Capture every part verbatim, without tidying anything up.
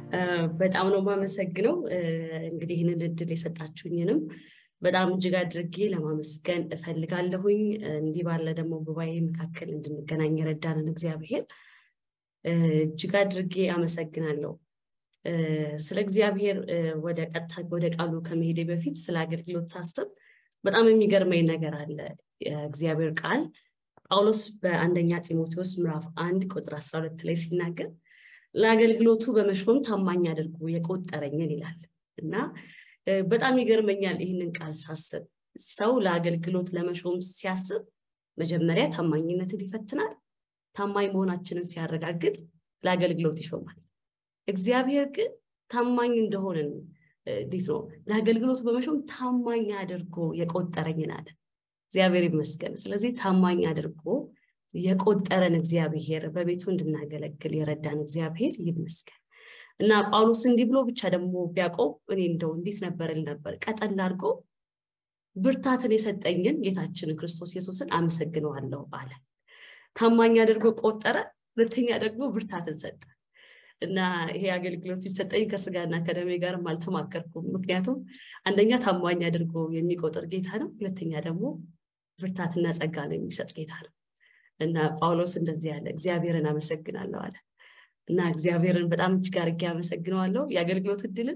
በጣም ነው ማመሰግነው እንግዲህ ይሄንን እድል የሰጣችሁኝንም በጣም እጅግ አድርጌ ለማመስገን እፈልጋለሁኝ እንዲህ ባለ ደግሞ ጉባኤ መካከል እንድንገናኝ ረዳንን እግዚአብሔር እጅግ አድርጌ አመሰግናለሁ ስለ እግዚአብሔር ወደ ቀጥታ ወደ ቃሉ ከመሄዴ በፊት ስለ አገልግሎት ታስብ በጣም የሚገርመኝ ነገር አለ እግዚአብሔር ቃል ጳውሎስ በአንደኛ ጢሞቴዎስ ምዕራፍ አንድ ቁጥር አስራ ሁለት ላይ ሲናገር ለአገልግሎቱ በመሾም ታማኝ አድርጎ የቆጠረኝን ይላል እና በጣም ይገርመኛል ይሄንን ቃል ሳስብ ሰው ለአገልግሎት ለመሾም ሲያስብ መጀመሪያ ታማኝነትን ይፈትናል ታማኝ መሆናችንን ሲያረጋግጥ ለአገልግሎት ይሾማል እግዚአብሔር ግን ታማኝ እንደሆነን ዲት ነው ለአገልግሎት በመሾም ታማኝ አድርጎ የቆጠረኝን አለ እግዚአብሔር ይመስገን ስለዚህ ታማኝ አድርጎ የቆጠረን እግዚአብሔር በቤቱ እንድናገለግል የረዳን እግዚአብሔር ይመስገን እና ጳውሎስ እንዲህ ብሎ ብቻ ደግሞ ቢያቆም እኔ እንደው እንዴት ነበርል ነበር ቀጠል አድርጎ ብርታትን የሰጠኝን ጌታችን ክርስቶስ ኢየሱስን አመሰግነዋለሁ አለ ታማኝ አድርጎ ቆጠረ ሁለተኛ ደግሞ ብርታትን ሰጠ እና ይሄ አገልግሎት ሲሰጠኝ ከስጋና ከደሜ ጋር አልተማከርኩም ምክንያቱም አንደኛ ታማኝ አድርጎ የሚቆጥር ጌታ ነው ሁለተኛ ደግሞ ብርታትና ጸጋ ነው የሚሰጥ ጌታ ነው እና ጳውሎስ እንደዚህ ያለ እግዚአብሔርን አመሰግናለሁ አለ እና እግዚአብሔርን በጣም እጅግ አድርጌ አመሰግነዋለሁ የአገልግሎት እድልን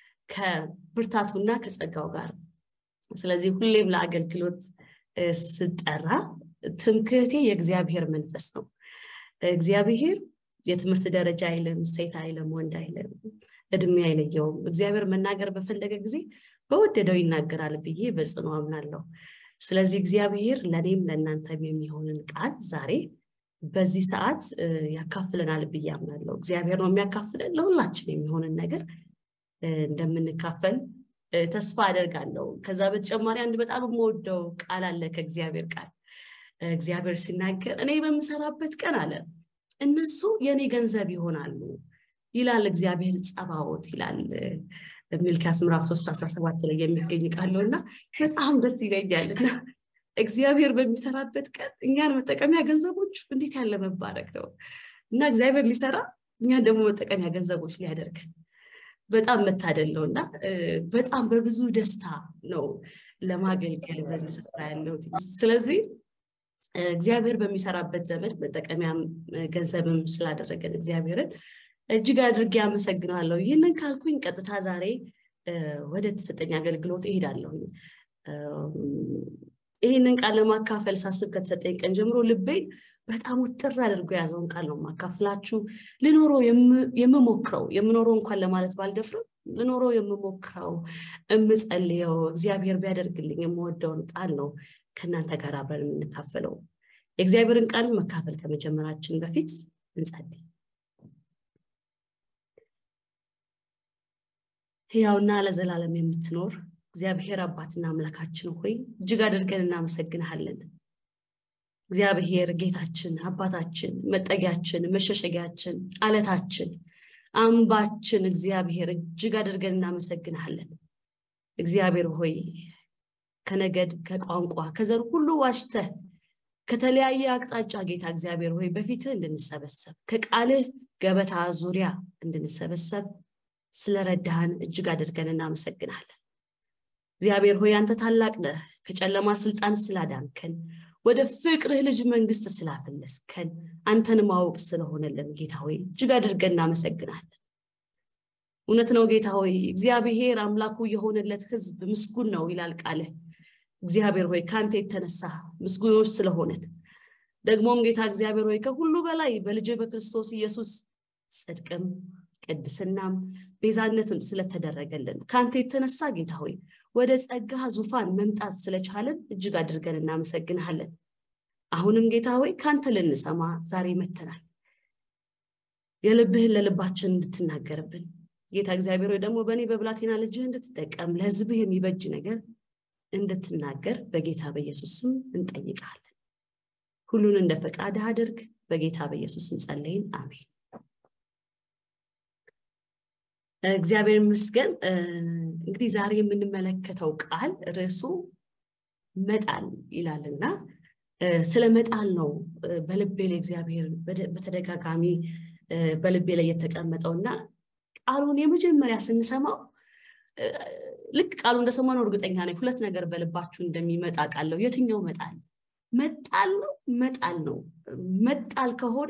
ከብርታቱና ከጸጋው ጋር ስለዚህ ሁሌም ለአገልግሎት ስጠራ ትምክህቴ የእግዚአብሔር መንፈስ ነው እግዚአብሔር የትምህርት ደረጃ አይለም ሴት አይለም ወንድ አይለም እድሜ አይለየውም እግዚአብሔር መናገር በፈለገ ጊዜ በወደደው ይናገራል ብዬ በጽኑ አምናለሁ ስለዚህ እግዚአብሔር ለኔም ለእናንተም የሚሆንን ቃል ዛሬ በዚህ ሰዓት ያካፍለናል ብዬ አምናለሁ እግዚአብሔር ነው የሚያካፍለን ለሁላችን የሚሆንን ነገር እንደምንካፈል ተስፋ አደርጋለሁ ከዛ በተጨማሪ አንድ በጣም የምወደው ቃል አለ ከእግዚአብሔር ቃል እግዚአብሔር ሲናገር እኔ በመሰራበት ቀን አለ እነሱ የኔ ገንዘብ ይሆናሉ ይላል እግዚአብሔር ጸባዖት ይላል ሚልክያስ ምዕራፍ ሶስት አስራ ሰባት ላይ የሚገኝ ቃል ነውና በጣም ደስ ይለኛልና እግዚአብሔር በሚሰራበት ቀን እኛን መጠቀሚያ ገንዘቦች እንዴት ያለ መባረክ ነው እና እግዚአብሔር ሊሰራ እኛ ደግሞ መጠቀሚያ ገንዘቦች ሊያደርገን በጣም መታደል ነውና በጣም በብዙ ደስታ ነው ለማገልገል በዚህ ስፍራ ያለው ስለዚህ እግዚአብሔር በሚሰራበት ዘመን መጠቀሚያ ገንዘብም ስላደረገን እግዚአብሔርን እጅግ አድርጌ አመሰግናለሁ ይሄንን ካልኩኝ ቀጥታ ዛሬ ወደ ተሰጠኝ አገልግሎት እሄዳለሁ ይሄንን ቃል ለማካፈል ሳስብ ከተሰጠኝ ቀን ጀምሮ ልቤ በጣም ውጥር አድርጎ ያዘውን ቃል ነው ማካፈላችሁ ልኖረው የምሞክረው የምኖረው እንኳን ለማለት ባልደፍርም ልኖረው የምሞክረው እምጸልየው እግዚአብሔር ቢያደርግልኝ የምወደውን ቃል ነው ከናንተ ጋር አብረን እንካፈለው የእግዚአብሔርን ቃል መካፈል ከመጀመራችን በፊት እንጸልይ ሕያውና ለዘላለም የምትኖር እግዚአብሔር አባትና አምላካችን ሆይ እጅግ አድርገን እናመሰግንሃለን እግዚአብሔር ጌታችን አባታችን መጠጊያችን መሸሸጊያችን አለታችን አምባችን እግዚአብሔር እጅግ አድርገን እናመሰግንሃለን እግዚአብሔር ሆይ ከነገድ ከቋንቋ ከዘር ሁሉ ዋሽተህ ከተለያየ አቅጣጫ ጌታ እግዚአብሔር ሆይ በፊትህ እንድንሰበሰብ ከቃልህ ገበታ ዙሪያ እንድንሰበሰብ ስለረዳህን እጅግ አድርገን እናመሰግናለን እግዚአብሔር ሆይ አንተ ታላቅ ነህ ከጨለማ ስልጣን ስላዳንከን ወደ ፍቅርህ ልጅ መንግስት ስላፈለስከን አንተን ማወቅ ስለሆነልን ጌታ ሆይ እጅግ አድርገን እናመሰግናለን እውነት ነው ጌታ ሆይ እግዚአብሔር አምላኩ የሆነለት ህዝብ ምስጉን ነው ይላል ቃልህ እግዚአብሔር ሆይ ካንተ የተነሳ ምስጉኖች ስለሆነን ደግሞም ጌታ እግዚአብሔር ሆይ ከሁሉ በላይ በልጅ በክርስቶስ ኢየሱስ ጽድቅም ቅድስናም ቤዛነትም ስለተደረገልን ካንተ የተነሳ ጌታ ሆይ ወደ ጸጋ ዙፋን መምጣት ስለቻለን እጅግ አድርገን እናመሰግንሃለን አሁንም ጌታ ሆይ ካንተ ልንሰማ ዛሬ መተናል የልብህን ለልባችን እንድትናገርብን ጌታ እግዚአብሔር ሆይ ደግሞ በእኔ በብላቴና ልጅህ እንድትጠቀም ለህዝብህ የሚበጅ ነገር እንድትናገር በጌታ በኢየሱስ ስም እንጠይቃለን ሁሉን እንደ ፈቃድህ አድርግ በጌታ በኢየሱስ ስም ጸልየን አሜን እግዚአብሔር ይመስገን እንግዲህ ዛሬ የምንመለከተው ቃል ርዕሱ መጣል ይላልና ስለ መጣል ነው በልቤ ለእግዚአብሔር በተደጋጋሚ በልቤ ላይ የተቀመጠውና ቃሉን የመጀመሪያ ስንሰማው ልክ ቃሉ እንደሰማነው እርግጠኛ ነኝ ሁለት ነገር በልባችሁ እንደሚመጣ ቃለው የትኛው መጣል መጣል ነው መጣል ነው መጣል ከሆነ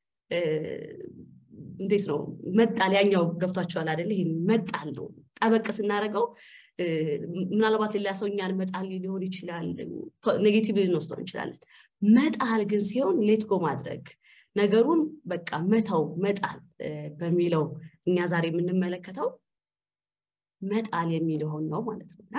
እንዴት ነው መጣል ያኛው ገብታችኋል አይደል ይሄ መጣል ነው ጠበቅ ስናረጋው ምናልባት ሌላ ሰውኛል መጣል ሊሆን ይችላል ኔጌቲቭ ነው ስተው ይችላል መጣል ግን ሲሆን ሌት ጎ ማድረግ ነገሩን በቃ መተው መጣል በሚለው እኛ ዛሬ የምንመለከተው መጣል የሚለው ነው ማለት ነውና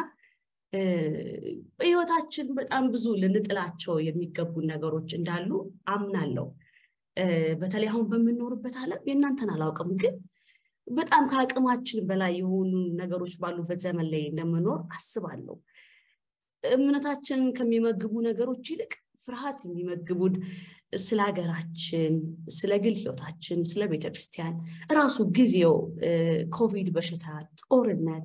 በህይወታችን በጣም ብዙ ልንጥላቸው የሚገቡ ነገሮች እንዳሉ አምናለሁ በተለይ አሁን በመኖርበት ዓለም የእናንተን አላውቅም ግን በጣም ከአቅማችን በላይ የሆኑ ነገሮች ባሉበት ዘመን ላይ እንደምኖር አስባለሁ እምነታችንን ከሚመግቡ ነገሮች ይልቅ ፍርሃት የሚመግቡን ስለ ሀገራችን ስለ ግል ህይወታችን ስለ ቤተክርስቲያን ራሱ ጊዜው ኮቪድ በሽታ ጦርነት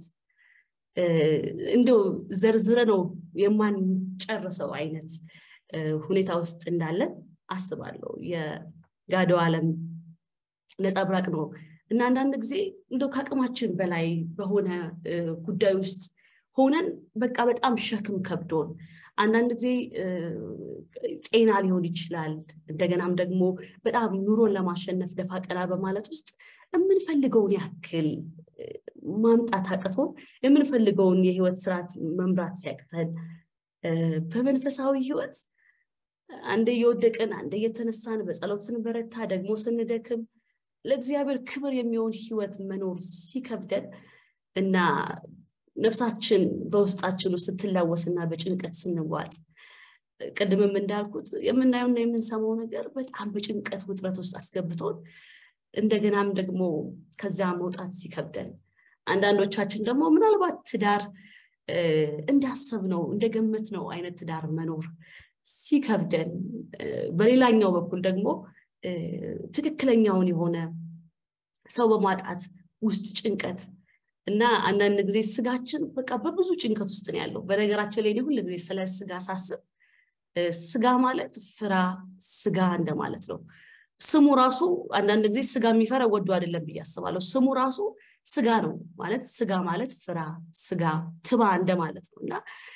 እንደው ዘርዝረ ነው የማንጨርሰው አይነት ሁኔታ ውስጥ እንዳለ አስባለሁ የጋዳው ዓለም ነፃብራቅ ነው እና አንዳንድ ጊዜ እንደው ከአቅማችን በላይ በሆነ ጉዳይ ውስጥ ሆነን በቃ በጣም ሸክም ከብዶን አንዳንድ ጊዜ ጤና ሊሆን ይችላል እንደገናም ደግሞ በጣም ኑሮን ለማሸነፍ ደፋ ቀና በማለት ውስጥ የምንፈልገውን ያክል ማምጣት አቅቶ የምንፈልገውን የህይወት ስርዓት መምራት ሲያቅተን በመንፈሳዊ ህይወት አንዴ የወደቀን አንዴ የተነሳን በጸሎት ስንበረታ ደግሞ ስንደክም ለእግዚአብሔር ክብር የሚሆን ህይወት መኖር ሲከብደን እና ነፍሳችን በውስጣችን ውስጥ ስትላወስና በጭንቀት ስንዋጥ ቀድመም እንዳልኩት የምናየውና የምንሰማው ነገር በጣም በጭንቀት ውጥረት ውስጥ አስገብቶን እንደገናም ደግሞ ከዛ መውጣት ሲከብደን አንዳንዶቻችን ደግሞ ምናልባት ትዳር እንዳሰብነው እንደገመትነው አይነት ትዳር መኖር ሲከብደን በሌላኛው በኩል ደግሞ ትክክለኛውን የሆነ ሰው በማጣት ውስጥ ጭንቀት እና አንዳንድ ጊዜ ስጋችን በቃ በብዙ ጭንቀት ውስጥ ነው ያለው በነገራችን ላይ ሁሉ ጊዜ ስለ ስጋ ሳስብ ስጋ ማለት ፍራ ስጋ እንደማለት ነው ስሙ ራሱ አንዳንድ ጊዜ ስጋ የሚፈራ ወዶ አይደለም ብያስባለሁ ስሙ ራሱ ስጋ ነው ማለት ስጋ ማለት ፍራ ስጋ ትባ እንደማለት ነውና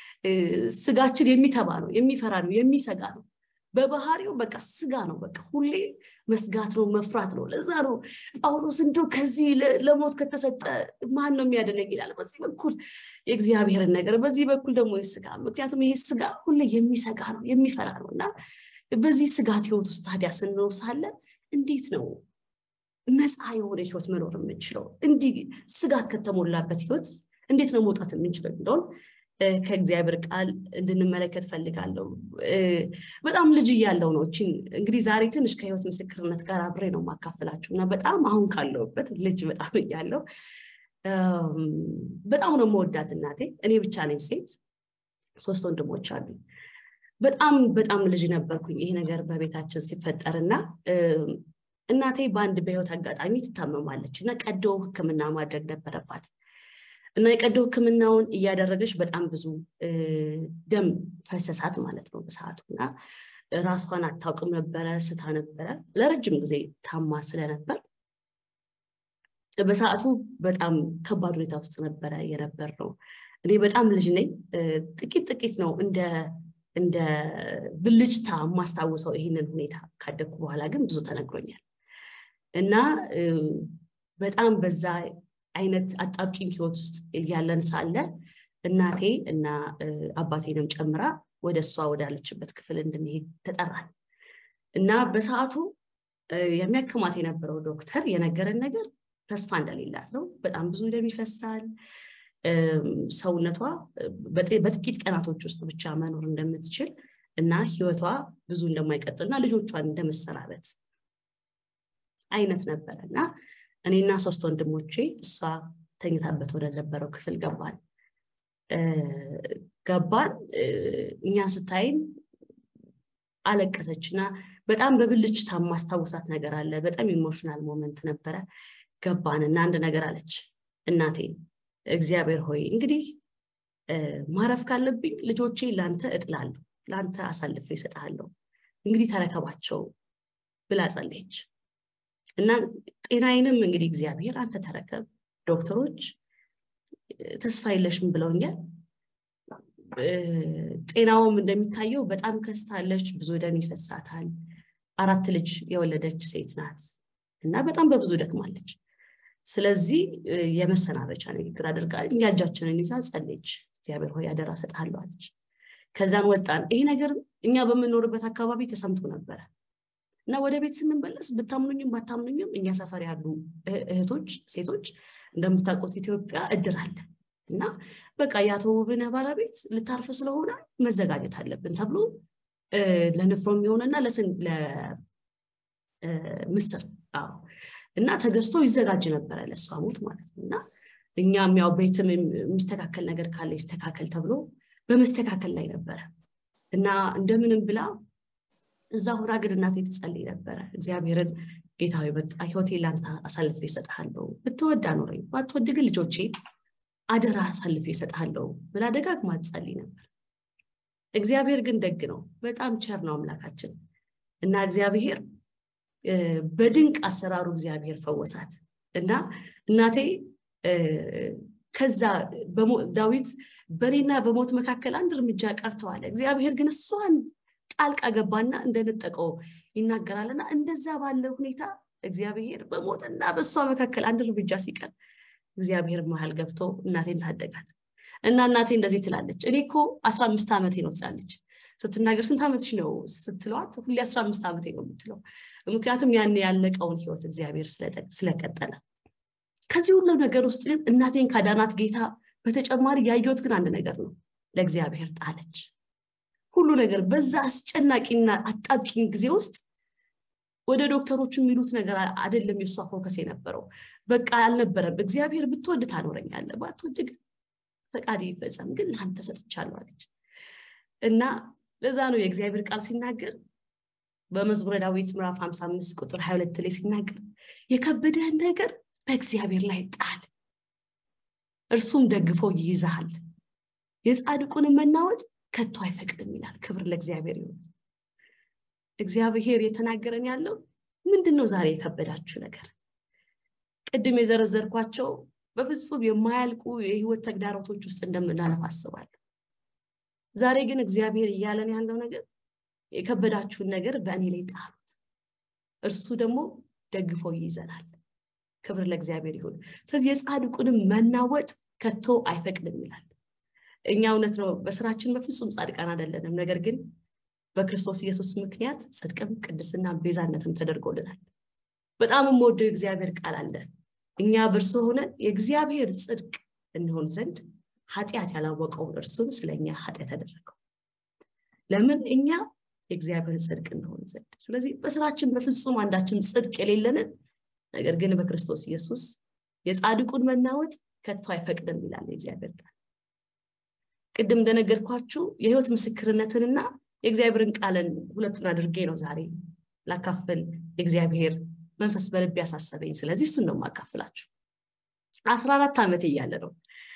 ስጋችን የሚተባ ነው የሚፈራ ነው የሚሰጋ ነው በባህሪው በቃ ስጋ ነው በቃ ሁሌ መስጋት ነው መፍራት ነው ለዛ ነው ጳውሎስ እንደው ከዚህ ለሞት ከተሰጠ ማን ነው የሚያደነኝ ይላል በዚህ በኩል የእግዚአብሔር ነገር በዚህ በኩል ደግሞ የስጋ ምክንያቱም ይሄ ስጋ ሁሌ የሚሰጋ ነው የሚፈራ ነውና በዚህ ስጋት ህይወት ውስጥ ታዲያ ስንኖር ሳለ እንዴት ነው ነፃ የሆነ ህይወት መኖር የምንችለው እንዲህ ስጋት ከተሞላበት ህይወት እንዴት ነው መውጣት የምንችለው እንደሆነ ከእግዚአብሔር ቃል እንድንመለከት ፈልጋለሁ በጣም ልጅ ያለው ነው እቺ እንግዲህ ዛሬ ትንሽ ከህይወት ምስክርነት ጋር አብሬ ነው ማካፈላችሁና በጣም አሁን ካለውበት ልጅ በጣም ያለው በጣም ነው መወዳት እናቴ እኔ ብቻ ነኝ ሴት ሶስት ወንድሞች አሉ በጣም በጣም ልጅ ነበርኩኝ ይሄ ነገር በቤታችን ሲፈጠርና እናቴ ባንድ በህይወት አጋጣሚ ትታመማለችና ቀዶ ህክምና ማድረግ ነበረባት እና የቀዶ ህክምናውን እያደረገች በጣም ብዙ ደም ፈሰሳት ማለት ነው በሰዓቱና ራሷን አታውቅም ነበር ስታ ነበር ለረጅም ጊዜ ታማ ስለነበር በሰዓቱ በጣም ከባድ ሁኔታ ውስጥ ነበር የነበር ነው እኔ በጣም ልጅ ነኝ ጥቂት ጥቂት ነው እንደ እንደ ብልጭታ ማስተዋወሰው ይሄንን ሁኔታ ካደኩ በኋላ ግን ብዙ ተነግሮኛል እና በጣም በዛ አይነት አጣብቂኝ ህይወት ውስጥ ያለን ሳለ እናቴ እና አባቴንም ጨምራ ወደሷ ወዳለችበት ክፍል እንድንሄድ ተጠራን እና በሰዓቱ የሚያከማት የነበረው ዶክተር የነገረን ነገር ተስፋ እንደሌላት ነው በጣም ብዙ ደም ይፈሳል ሰውነቷ በጥቂት ቀናቶች ውስጥ ብቻ መኖር እንደምትችል እና ህይወቷ ብዙ እንደማይቀጥልና ልጆቿን እንደመሰናበት አይነት ነበርና እኔና ሶስት ወንድሞቼ እሷ ተኝታበት ወደ ነበረው ክፍል ገባን ገባን እኛ ስታይን አለቀሰችና በጣም በብልጭታ ማስተዋወሳት ነገር አለ በጣም ኢሞሽናል ሞመንት ነበር ገባንና አንድ ነገር አለች እናቴ እግዚአብሔር ሆይ እንግዲህ ማረፍ ካለብኝ ልጆቼ ላንተ እጥላለሁ ላንተ አሳልፌ እሰጣለሁ እንግዲህ ተረከባቸው ብላ ጸለየች እና ጤናዬንም እንግዲህ እግዚአብሔር አንተ ተረከብ ዶክተሮች ተስፋ የለሽም ብለውኛል ጤናውም እንደሚታየው በጣም ከስታለች ብዙ ደም ይፈሳታል አራት ልጅ የወለደች ሴት ናት እና በጣም በብዙ ደክማለች ስለዚህ የመሰናበቻ ንግግር አድርጋ እኛጃችንን ይዛ ጸለየች እግዚአብሔር ሆይ አደራ ሰጣለሁ አለች ከዛን ወጣን ይሄ ነገር እኛ በመኖርበት አካባቢ ተሰምቶ ነበር እና ወደ ቤት ስንመለስ ብታምኑኝም ባታምኑኝም እኛ ሰፈር ያሉ እህቶች ሴቶች እንደምታውቁት ኢትዮጵያ እድር አለ እና በቃ ያቶ ውብነህ ባለቤት ልታርፍ ስለሆነ መዘጋጀት አለብን ተብሎ ለንፍሮም ይሆነና ለሰን ለምስር አዎ እና ተገዝቶ ይዘጋጅ ነበር ለሷ ሞት ማለት ነውና እኛም ያው ቤትም የሚስተካከል ነገር ካለ ይስተካከል ተብሎ በመስተካከል ላይ ነበር እና እንደምንም ብላ እዛ ሆራ ግድናት የተጸለየ ነበር እግዚአብሔርን ጌታዬ በቃ ሆቴል አንተ አሳልፈ ይሰጣለው ብትወዳ ኖረኝ ባትወድ ግን ልጆቼ አደራ አሳልፈ ይሰጣለው ብላ ደጋግማ ትጸልይ ነበር እግዚአብሔር ግን ደግ ነው በጣም ቸር ነው አምላካችን እና እግዚአብሔር በድንቅ አሰራሩ እግዚአብሔር ፈወሳት እና እናቴ ከዛ ዳዊት በኔና በሞት መካከል አንድ እርምጃ ቀርተዋል እግዚአብሔር ግን እሷን ጣልቃ ገባና እንደነጠቀው ይናገራልና እንደዛ ባለ ሁኔታ እግዚአብሔር በሞትና በሷ መካከል አንድ እርምጃ ሲቀር እግዚአብሔር መሃል ገብቶ እናቴን ታደጋት እና እናቴ እንደዚህ ትላለች እኔኮ አስራ አምስት ዓመቴ ነው ትላለች ስትናገር ስንት ዓመትሽ ነው ስትሏት ሁሌ አስራ አምስት ዓመቴ ነው የምትለው ምክንያቱም ያን ያለቀውን ህይወት እግዚአብሔር ስለቀጠለ ከዚህ ሁሉ ነገር ውስጥ ግን እናቴን ካዳናት ጌታ በተጨማሪ ያየሁት ግን አንድ ነገር ነው ለእግዚአብሔር ጣለች ሁሉ ነገር በዛ አስጨናቂና አጣብቂኝ ጊዜ ውስጥ ወደ ዶክተሮቹ የሚሉት ነገር አይደለም የሷ ፎከስ የነበረው በቃ አልነበረም እግዚአብሔር ብትወድ ታኖረኛለህ ባትወድ ግን ፈቃድ ይፈጸም ግን ላንተ ሰጥቻለሁ አለች እና ለዛ ነው የእግዚአብሔር ቃል ሲናገር በመዝሙረ ዳዊት ምዕራፍ ሃምሳ አምስት ቁጥር ሃያ ሁለት ላይ ሲናገር የከበደህ ነገር በእግዚአብሔር ላይ ጣል እርሱም ደግፎ ይይዛል የጻድቁን መናወጥ ከቶ አይፈቅድም ይላል ክብር ለእግዚአብሔር ይሁን እግዚአብሔር የተናገረን ያለው ምንድነው ዛሬ የከበዳችሁ ነገር ቅድም የዘረዘርኳቸው በፍጹም የማያልቁ የህይወት ተግዳሮቶች ውስጥ እንደምናልፍ አስባለሁ ዛሬ ግን እግዚአብሔር ይያለን ያለው ነገር የከበዳችሁን ነገር በእኔ ላይ ጣሉት እርሱ ደግሞ ደግፎ ይይዘናል ክብር ለእግዚአብሔር ይሁን ስለዚህ የጻድቁን መናወጥ ከቶ አይፈቅድም ይላል እኛ እውነት ነው በስራችን በፍጹም ጻድቃን አይደለንም ነገር ግን በክርስቶስ ኢየሱስ ምክንያት ጽድቅም ቅድስና ቤዛነትም ተደርጎልናል በጣም ሞደው እግዚአብሔር ቃል አለ እኛ በርሱ ሆነን የእግዚአብሔር ጽድቅ እንሆን ዘንድ ኃጢአት ያላወቀው እርሱ ስለኛ ኃጢአት ተደረገው ለምን እኛ የእግዚአብሔር ጽድቅ እንሆን ዘንድ ስለዚህ በስራችን በፍጹም አንዳችን ጽድቅ የሌለን ነገር ግን በክርስቶስ ኢየሱስ የጻድቁን መናወጥ ከቶ አይፈቅድም ይላል እግዚአብሔር ቃል ቅድም እንደነገርኳችሁ የህይወት ምስክርነትንና የእግዚአብሔርን ቃልን ሁለቱን አድርጌ ነው ዛሬ ላካፍል እግዚአብሔር መንፈስ በልብ ያሳሰበኝ ስለዚህ እሱን ነው ማካፈላችሁ አስራ አራት ዓመት እያለ ነው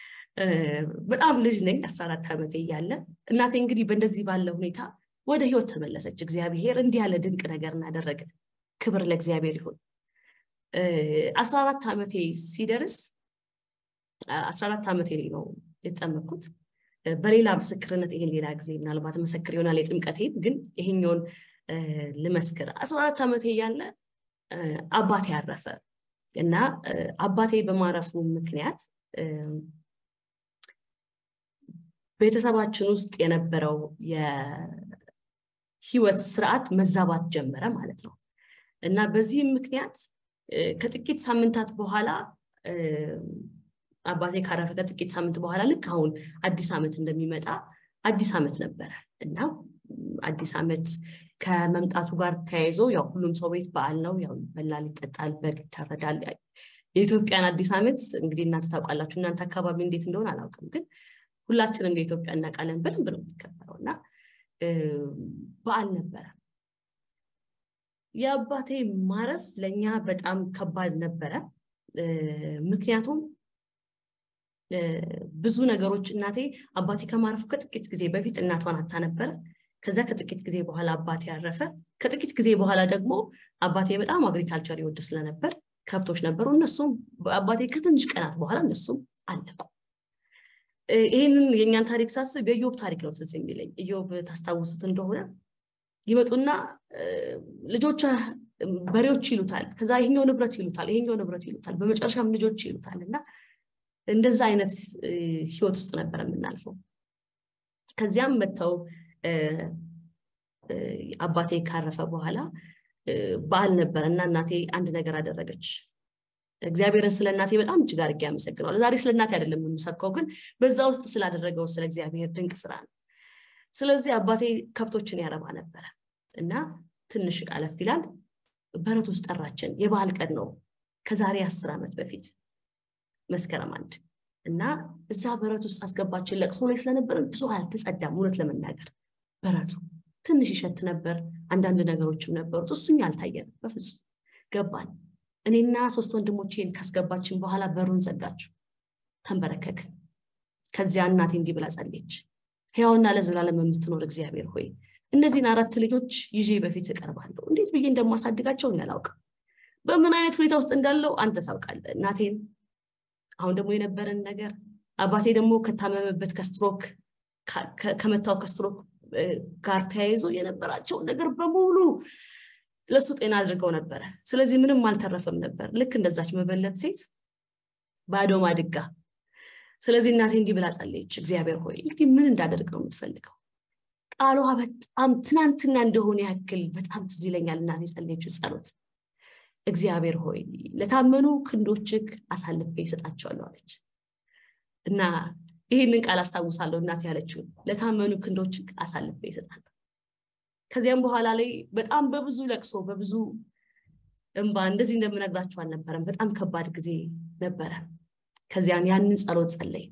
በጣም ልጅ ነኝ አስራ አራት ዓመት እያለ እናቴ እንግዲህ በእንደዚህ ባለ ሁኔታ ወደ ህይወት ተመለሰች እግዚአብሔር እንዲህ ያለ ድንቅ ነገር እናደረገ ክብር ለእግዚአብሔር ይሁን አስራ አራት ዓመቴ ሲደርስ አስራ አራት ዓመቴ ነው የተጠመቅኩት በሌላ ምስክርነት ይሄን ሌላ ጊዜ ምናልባት መሰክር ይሆናል የጥምቀቴን ግን ይሄኛውን ለመስከር አስራ አራት ዓመቴ ያለ አባቴ ያረፈ እና አባቴ በማረፉ ምክንያት ቤተሰባችን ውስጥ የነበረው የህይወት ስርዓት መዛባት ጀመረ ማለት ነው እና በዚህ ምክንያት ከጥቂት ሳምንታት በኋላ አባቴ ካረፈ ከጥቂት ሳምንት በኋላ ልክ አሁን አዲስ ዓመት እንደሚመጣ አዲስ ዓመት ነበር እና አዲስ ዓመት ከመምጣቱ ጋር ተያይዞ ያው ሁሉም ሰው ቤት በዓል ነው ያው በላል ይጠጣል በግ ይታረዳል የኢትዮጵያን አዲስ ዓመት እንግዲህ እናንተ ታውቃላችሁ እናንተ አካባቢ እንዴት እንደሆነ አላውቅም ግን ሁላችንም እንደ ኢትዮጵያ እናቃለን በደንብ ነው የሚከበረውና በዓል ነበር የአባቴ ማረፍ ለኛ በጣም ከባድ ነበር ምክንያቱም ብዙ ነገሮች እናቴ አባቴ ከማረፉ ከጥቂት ጊዜ በፊት እናቷን አታ ነበር ከዛ ከጥቂት ጊዜ በኋላ አባቴ ያረፈ ከጥቂት ጊዜ በኋላ ደግሞ አባቴ በጣም አግሪካልቸር ይወድ ስለነበር ከብቶች ነበሩ እነሱም አባቴ ከትንሽ ቀናት በኋላ እነሱም አለቁ ይሄንን የኛን ታሪክ ሳስብ የኢዮብ ታሪክ ነው ትዝ የሚለኝ ኢዮብ ታስታውሱት እንደሆነ ይመጡና ልጆች በሬዎች ይሉታል ከዛ ይሄኛው ንብረት ይሉታል ይሄኛው ንብረት ይሉታል በመጨረሻም ልጆች ይሉታልና እንደዛ አይነት ህይወት ውስጥ ነበር የምናልፈው ከዚያም መተው አባቴ ካረፈ በኋላ በዓል ነበርና እናቴ አንድ ነገር አደረገች እግዚአብሔርን ስለናቴ በጣም እጅግ አድርጌ አመሰግናለሁ ዛሬ ስለናቴ አይደለም የምሰብከው ግን በዛ ውስጥ ስላደረገው ስለ እግዚአብሔር ድንቅ ስራ ነው ስለዚህ አባቴ ከብቶችን ያረባ ነበር እና ትንሽ አለፍ ይላል በረት ውስጥ ጠራችን የበዓል ቀን ነው ከዛሬ አስር አመት በፊት መስከረም አንድ እና እዛ በረት ውስጥ አስገባችን ለቅሶ ላይ ስለነበር ብዙ አልተጸዳም እውነት ለመናገር በረቱ ትንሽ ይሸት ነበር አንዳንድ ነገሮችም ነበሩት እሱኛ አልታየንም በፍጹም ገባን እኔና ሶስት ወንድሞቼን ካስገባችን በኋላ በሩን ዘጋችሁ ተንበረከክን ከዚያ እናቴ እንዲህ ብላ ጸለየች ሕያውና ለዘላለም የምትኖር እግዚአብሔር ሆይ እነዚህን አራት ልጆች ይዤ በፊት እቀርባለሁ እንዴት ብዬ እንደማሳድጋቸው ያላውቅም በምን አይነት ሁኔታ ውስጥ እንዳለው አንተ ታውቃለህ እናቴን አሁን ደግሞ የነበረን ነገር አባቴ ደግሞ ከታመመበት ከስትሮክ ከመታው ከስትሮክ ጋር ተያይዞ የነበራቸው ነገር በሙሉ ለሱ ጤና አድርገው ነበር ስለዚህ ምንም አልተረፈም ነበር ልክ እንደዛች መበለት ሴት ባዶ ማድጋ ስለዚህ እናቴ እንዲህ ብላ ጸለየች እግዚአብሔር ሆይ እንግዲህ ምን እንዳደርግ ነው የምትፈልገው ቃሏ በጣም ትናንትና እንደሆነ ያክል በጣም ትዝ ይለኛል እናቴ ጸለየችው ጸሎት እግዚአብሔር ሆይ ለታመኑ ክንዶችክ አሳልፌ እሰጣቸዋለሁ አለች እና ይሄንን ቃል አስተዋውሳለሁ እናቴ ያለችው ለታመኑ ክንዶችክ አሳልፌ እሰጣለሁ ከዚያም በኋላ ላይ በጣም በብዙ ለቅሶ በብዙ እንባ እንደዚህ እንደምነግራችሁ አልነበረም በጣም ከባድ ጊዜ ነበር ከዚያን ያንን ጸሎት ጸለይ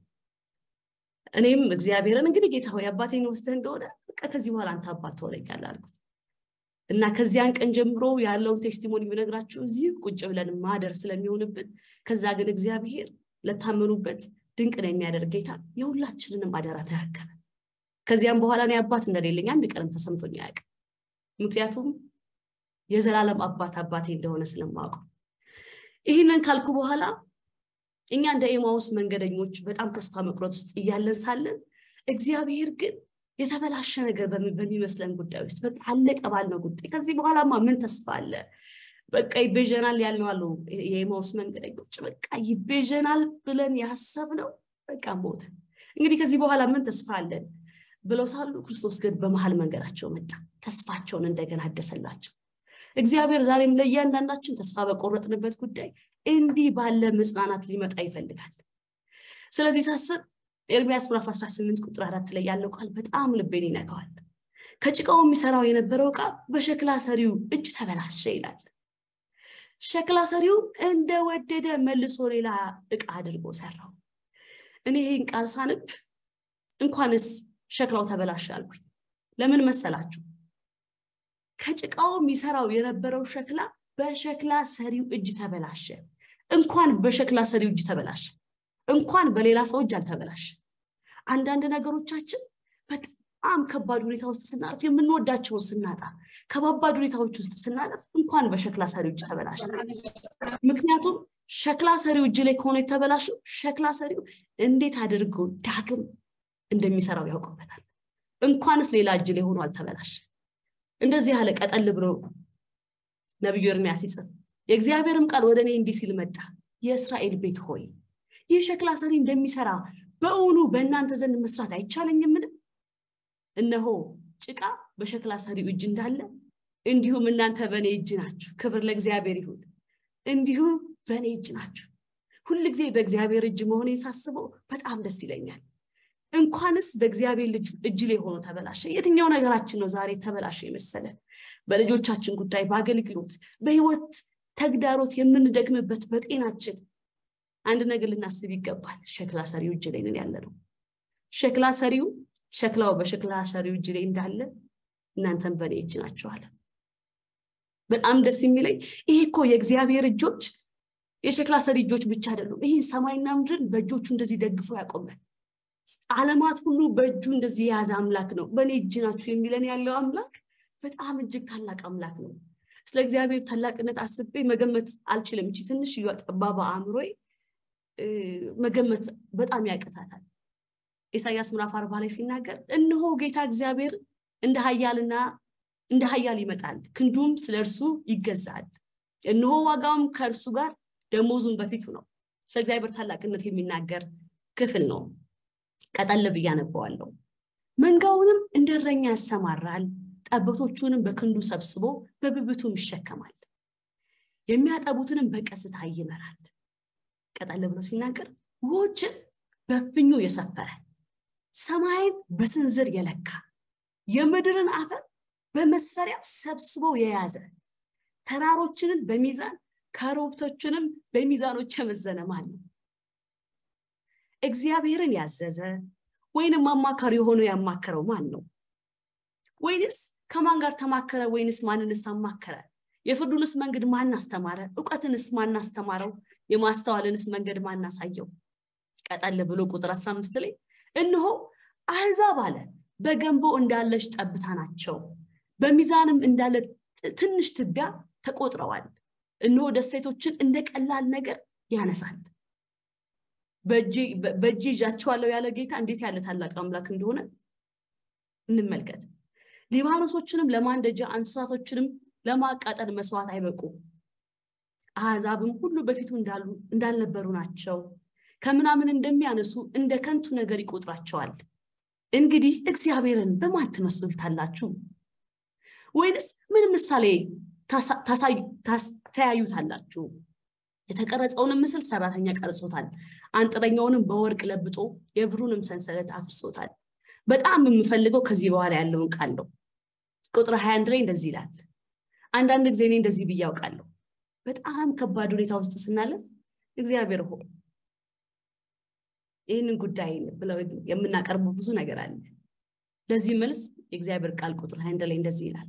እኔም እግዚአብሔርን እንግዲህ ጌታ ሆይ አባቴን ወስደህ እንደሆነ በቃ ከዚህ በኋላ አንተ አባት ትሆነኛለህ አልኩት እና ከዚያን ቀን ጀምሮ ያለውን ቴስቲሞኒ ብነግራችሁ እዚህ ቁጭ ብለን ማደር ስለሚሆንብን ከዛ ግን እግዚአብሔር ለታመኑበት ድንቅ ነው የሚያደርግ ጌታ የሁላችንንም አደራ ተያከለ ከዚያም በኋላ ነው አባት እንደሌለኝ አንድ ቀንም ተሰምቶኝ አያውቅም ምክንያቱም የዘላለም አባት አባቴ እንደሆነ ስለማውቅ ይሄንን ካልኩ በኋላ እኛ እንደ ኤማውስ መንገደኞች በጣም ተስፋ መቁረጥ ውስጥ እያለን ሳለን እግዚአብሔር ግን የተበላሸ ነገር በሚመስለን ጉዳይ ውስጥ በቃ አለቀ ባልነው ጉዳይ ከዚህ በኋላማ ምን ተስፋ አለ በቃ ይቤጀናል ያልነው አሉ የኤማውስ መንገደኞች በቃ ይቤጀናል ብለን ያሰብነው በቃ ሞተ እንግዲህ ከዚህ በኋላ ምን ተስፋ አለን ብለው ሳሉ ክርስቶስ ግን በመሃል መንገዳቸው መጣ ተስፋቸውን እንደገና አደሰላቸው እግዚአብሔር ዛሬም ለእያንዳንዳችን ተስፋ በቆረጥንበት ጉዳይ እንዲህ ባለ መጽናናት ሊመጣ ይፈልጋል ስለዚህ ሳስብ ኤርምያስ ምዕራፍ አስራ ስምንት ቁጥር አራት ላይ ያለው ቃል በጣም ልቤን ይነካዋል ከጭቃው የሚሰራው የነበረው ዕቃ በሸክላ ሰሪው እጅ ተበላሸ ይላል ሸክላ ሰሪው እንደወደደ መልሶ ሌላ ዕቃ አድርጎ ሰራው እኔ ይሄን ቃል ሳነብ እንኳንስ ሸክላው ተበላሸ አልኩኝ ለምን መሰላችሁ ከጭቃው የሚሰራው የነበረው ሸክላ በሸክላ ሰሪው እጅ ተበላሸ እንኳን በሸክላ ሰሪው እጅ ተበላሸ እንኳን በሌላ ሰው እጅ አልተበላሸ አንዳንድ ነገሮቻችን በጣም ከባድ ሁኔታ ውስጥ ስናልፍ የምንወዳቸው ስናጣ ከባባድ ሁኔታዎች ውስጥ ስናልፍ እንኳን በሸክላ ሰሪው እጅ ተበላሸ ምክንያቱም ሸክላ ሰሪው እጅ ላይ ከሆነ የተበላሸው ሸክላ ሰሪው እንዴት አድርጎ ዳግም እንደሚሰራው ያውቀበታል እንኳንስ ሌላ እጅ ላይ ሆኖ አልተበላሸ እንደዚህ ያለ ቀጠል ብሎ ነብዩ ኤርምያስ ይጽፍ የእግዚአብሔርም ቃል ወደኔ እንዲህ ሲል መጣ የእስራኤል ቤት ሆይ ይህ ሸክላ ሰሪ እንደሚሰራ በእውኑ በእናንተ ዘንድ መስራት አይቻለኝም እነሆ ጭቃ በሸክላ ሰሪው እጅ እንዳለ እንዲሁም እናንተ በኔ እጅ ናችሁ ክብር ለእግዚአብሔር ይሁን እንዲሁ በኔ እጅ ናችሁ ሁሉ ጊዜ በእግዚአብሔር እጅ መሆኔን ሳስበው በጣም ደስ ይለኛል እንኳንስ በእግዚአብሔር ልጅ እጅ ላይ ሆኖ ተበላሸ የትኛው ነገራችን ነው ዛሬ ተበላሸ ይመስለ በልጆቻችን ጉዳይ በአገልግሎት በህይወት ተግዳሮት የምንደክምበት በጤናችን አንድ ነገር ልናስብ ይገባል ሸክላ ሰሪው እጅ ላይ ነን ያለነው ሸክላ ሰሪው ሸክላው በሸክላ ሰሪው እጅ ላይ እንዳለ እናንተም በኔ እጅ ናችሁ አለ በጣም ደስ የሚለኝ ይሄ እኮ የእግዚአብሔር እጆች የሸክላ ሰሪ እጆች ብቻ አይደሉም ይሄ ሰማይና ምድርን በእጆቹ እንደዚህ ደግፎ ያቆማል ዓለማት ሁሉ በእጁ እንደዚህ ያዘ አምላክ ነው በኔ እጅ ናችሁ የሚለን ያለው አምላክ በጣም እጅግ ታላቅ አምላክ ነው ስለ እግዚአብሔር ታላቅነት አስቤ መገመት አልችልም እቺ ትንሽ ይወጣባባ አምሮይ መገመት በጣም ያቀታታል ኢሳይያስ ምዕራፍ አርባ ላይ ሲናገር እነሆ ጌታ እግዚአብሔር እንደ ኃያልና እንደ ኃያል ይመጣል ክንዱም ስለርሱ ይገዛል እነሆ ዋጋውም ከርሱ ጋር ደሞዙን በፊቱ ነው ስለ እግዚአብሔር ታላቅነት የሚናገር ክፍል ነው ቀጠል በያነበዋለሁ መንጋውንም እንደረኛ ያሰማራል ጠቦቶቹንም በክንዱ ሰብስቦ በብብቱም ይሸከማል የሚያጠቡትንም በቀስታ ይመራል ቀጠል ብሎ ሲናገር ውሆችን በፍኙ የሰፈረ ሰማይን በስንዝር የለካ የምድርን አፈር በመስፈሪያ ሰብስቦ የያዘ ተራሮችንን በሚዛን ከሮብቶችንም በሚዛኖች የመዘነ ማን ነው እግዚአብሔርን ያዘዘ ወይንም አማካሪ ሆኖ ያማከረው ማን ነው ወይንስ ከማን ጋር ተማከረ ወይንስ ማንንስ አማከረ የፍርዱንስ መንገድ ማን አስተማረ ዕውቀትንስ ማን አስተማረው የማስተዋልንስ መንገድ ማን አሳየው ቀጠል ብሎ ቁጥር አስራ አምስት ላይ እነሆ አሕዛብ አለ በገንቦ እንዳለሽ ጠብታ ናቸው በሚዛንም እንዳለ ትንሽ ትቢያ ተቆጥረዋል እነሆ ደሴቶችን እንደቀላል ነገር ያነሳል በእጂ በእጂ ያቻዋለው ያለ ጌታ እንዴት ያለ ታላቅ አምላክ እንደሆነ እንመልከት ሊባኖሶችንም ለማንደጃ አንሳቶችንም ለማቃጠል መስዋዕት አይበቁ አሕዛብም ሁሉ በፊቱ እንዳሉ እንዳልነበሩ ናቸው ከምናምን እንደሚያነሱ እንደ ከንቱ ነገር ይቆጥራቸዋል እንግዲህ እግዚአብሔርን በማን ትመስሉታላችሁ ወይንስ ምን ምሳሌ ታሳዩታላችሁ የተቀረጸውን ምስል ሰራተኛ ቀርጾታል አንጥረኛውንም በወርቅ ለብጦ የብሩንም ሰንሰለት አፍሶታል በጣም የምፈልገው ከዚህ በኋላ ያለውን ቃል ነው ቁጥር ሃያ አንድ ላይ እንደዚህ ይላል አንዳንድ ጊዜ እኔ እንደዚህ ብያውቃለሁ በጣም ከባድ ሁኔታ ውስጥ ስናለ እግዚአብሔር ሆይ ይህንን ጉዳይ ብለው የምናቀርበው ብዙ ነገር አለ ለዚህ መልስ የእግዚአብሔር ቃል ቁጥር ሃያ አንድ ላይ እንደዚህ ይላል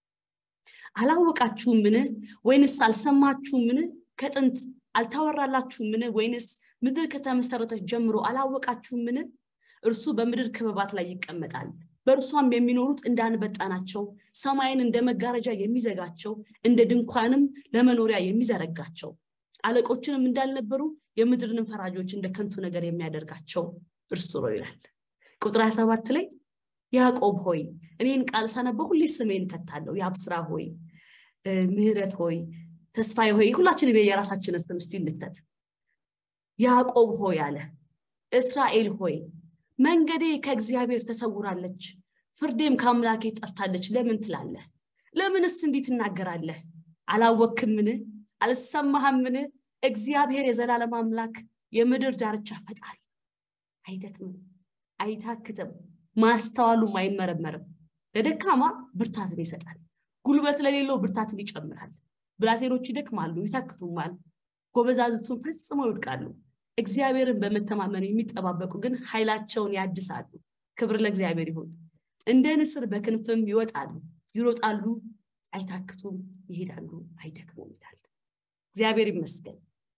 አላወቃችሁም ምን ወይንስ አልሰማችሁም ምን ከጥንት አልታወራላችሁም ምን ወይንስ ምድር ከተመሰረተች ጀምሮ አላወቃችሁም ምን እርሱ በምድር ክበባት ላይ ይቀመጣል በእርሷም የሚኖሩት እንዳንበጣናቸው ሰማይን እንደመጋረጃ የሚዘጋቸው እንደ ድንኳንም ለመኖሪያ የሚዘረጋቸው አለቆችንም እንዳልነበሩ የምድርንም ፈራጆች እንደ ከንቱ ነገር የሚያደርጋቸው እርሱ ነው ይላል ቁጥር ሃያ ሰባት ላይ ያዕቆብ ሆይ እኔን ቃል ሳነበው ሁሉ ስሜን ከታለው ያብስራ ሆይ ምህረት ሆይ ተስፋዬ ሆይ ሁላችንም የራሳችን ስም እስቲ እንክተት ያዕቆብ ሆይ አለ እስራኤል ሆይ መንገዴ ከእግዚአብሔር ተሰውራለች ፍርዴም ከአምላኬ ጠፍታለች ለምን ትላለህ ለምንስ እንዲህ ትናገራለህ አላወክምን አልሰማህምን እግዚአብሔር የዘላለም አምላክ የምድር ዳርቻ ፈጣሪ አይደክምም አይታክትም ማስተዋሉም አይመረመርም ለደካማ ብርታትን ይሰጣል ጉልበት ለሌለው ብርታትን ይጨምራል ብላቴኖች ይደክማሉ ይታክቱማል ጎበዛዝቱን ፈጽመው ይወድቃሉ እግዚአብሔርን በመተማመን የሚጠባበቁ ግን ኃይላቸውን ያድሳሉ ክብር ለእግዚአብሔር ይሁን እንደ ንስር በክንፍም ይወጣሉ ይሮጣሉ አይታክቱም ይሄዳሉ አይደክሙም ይላል እግዚአብሔር ይመስገን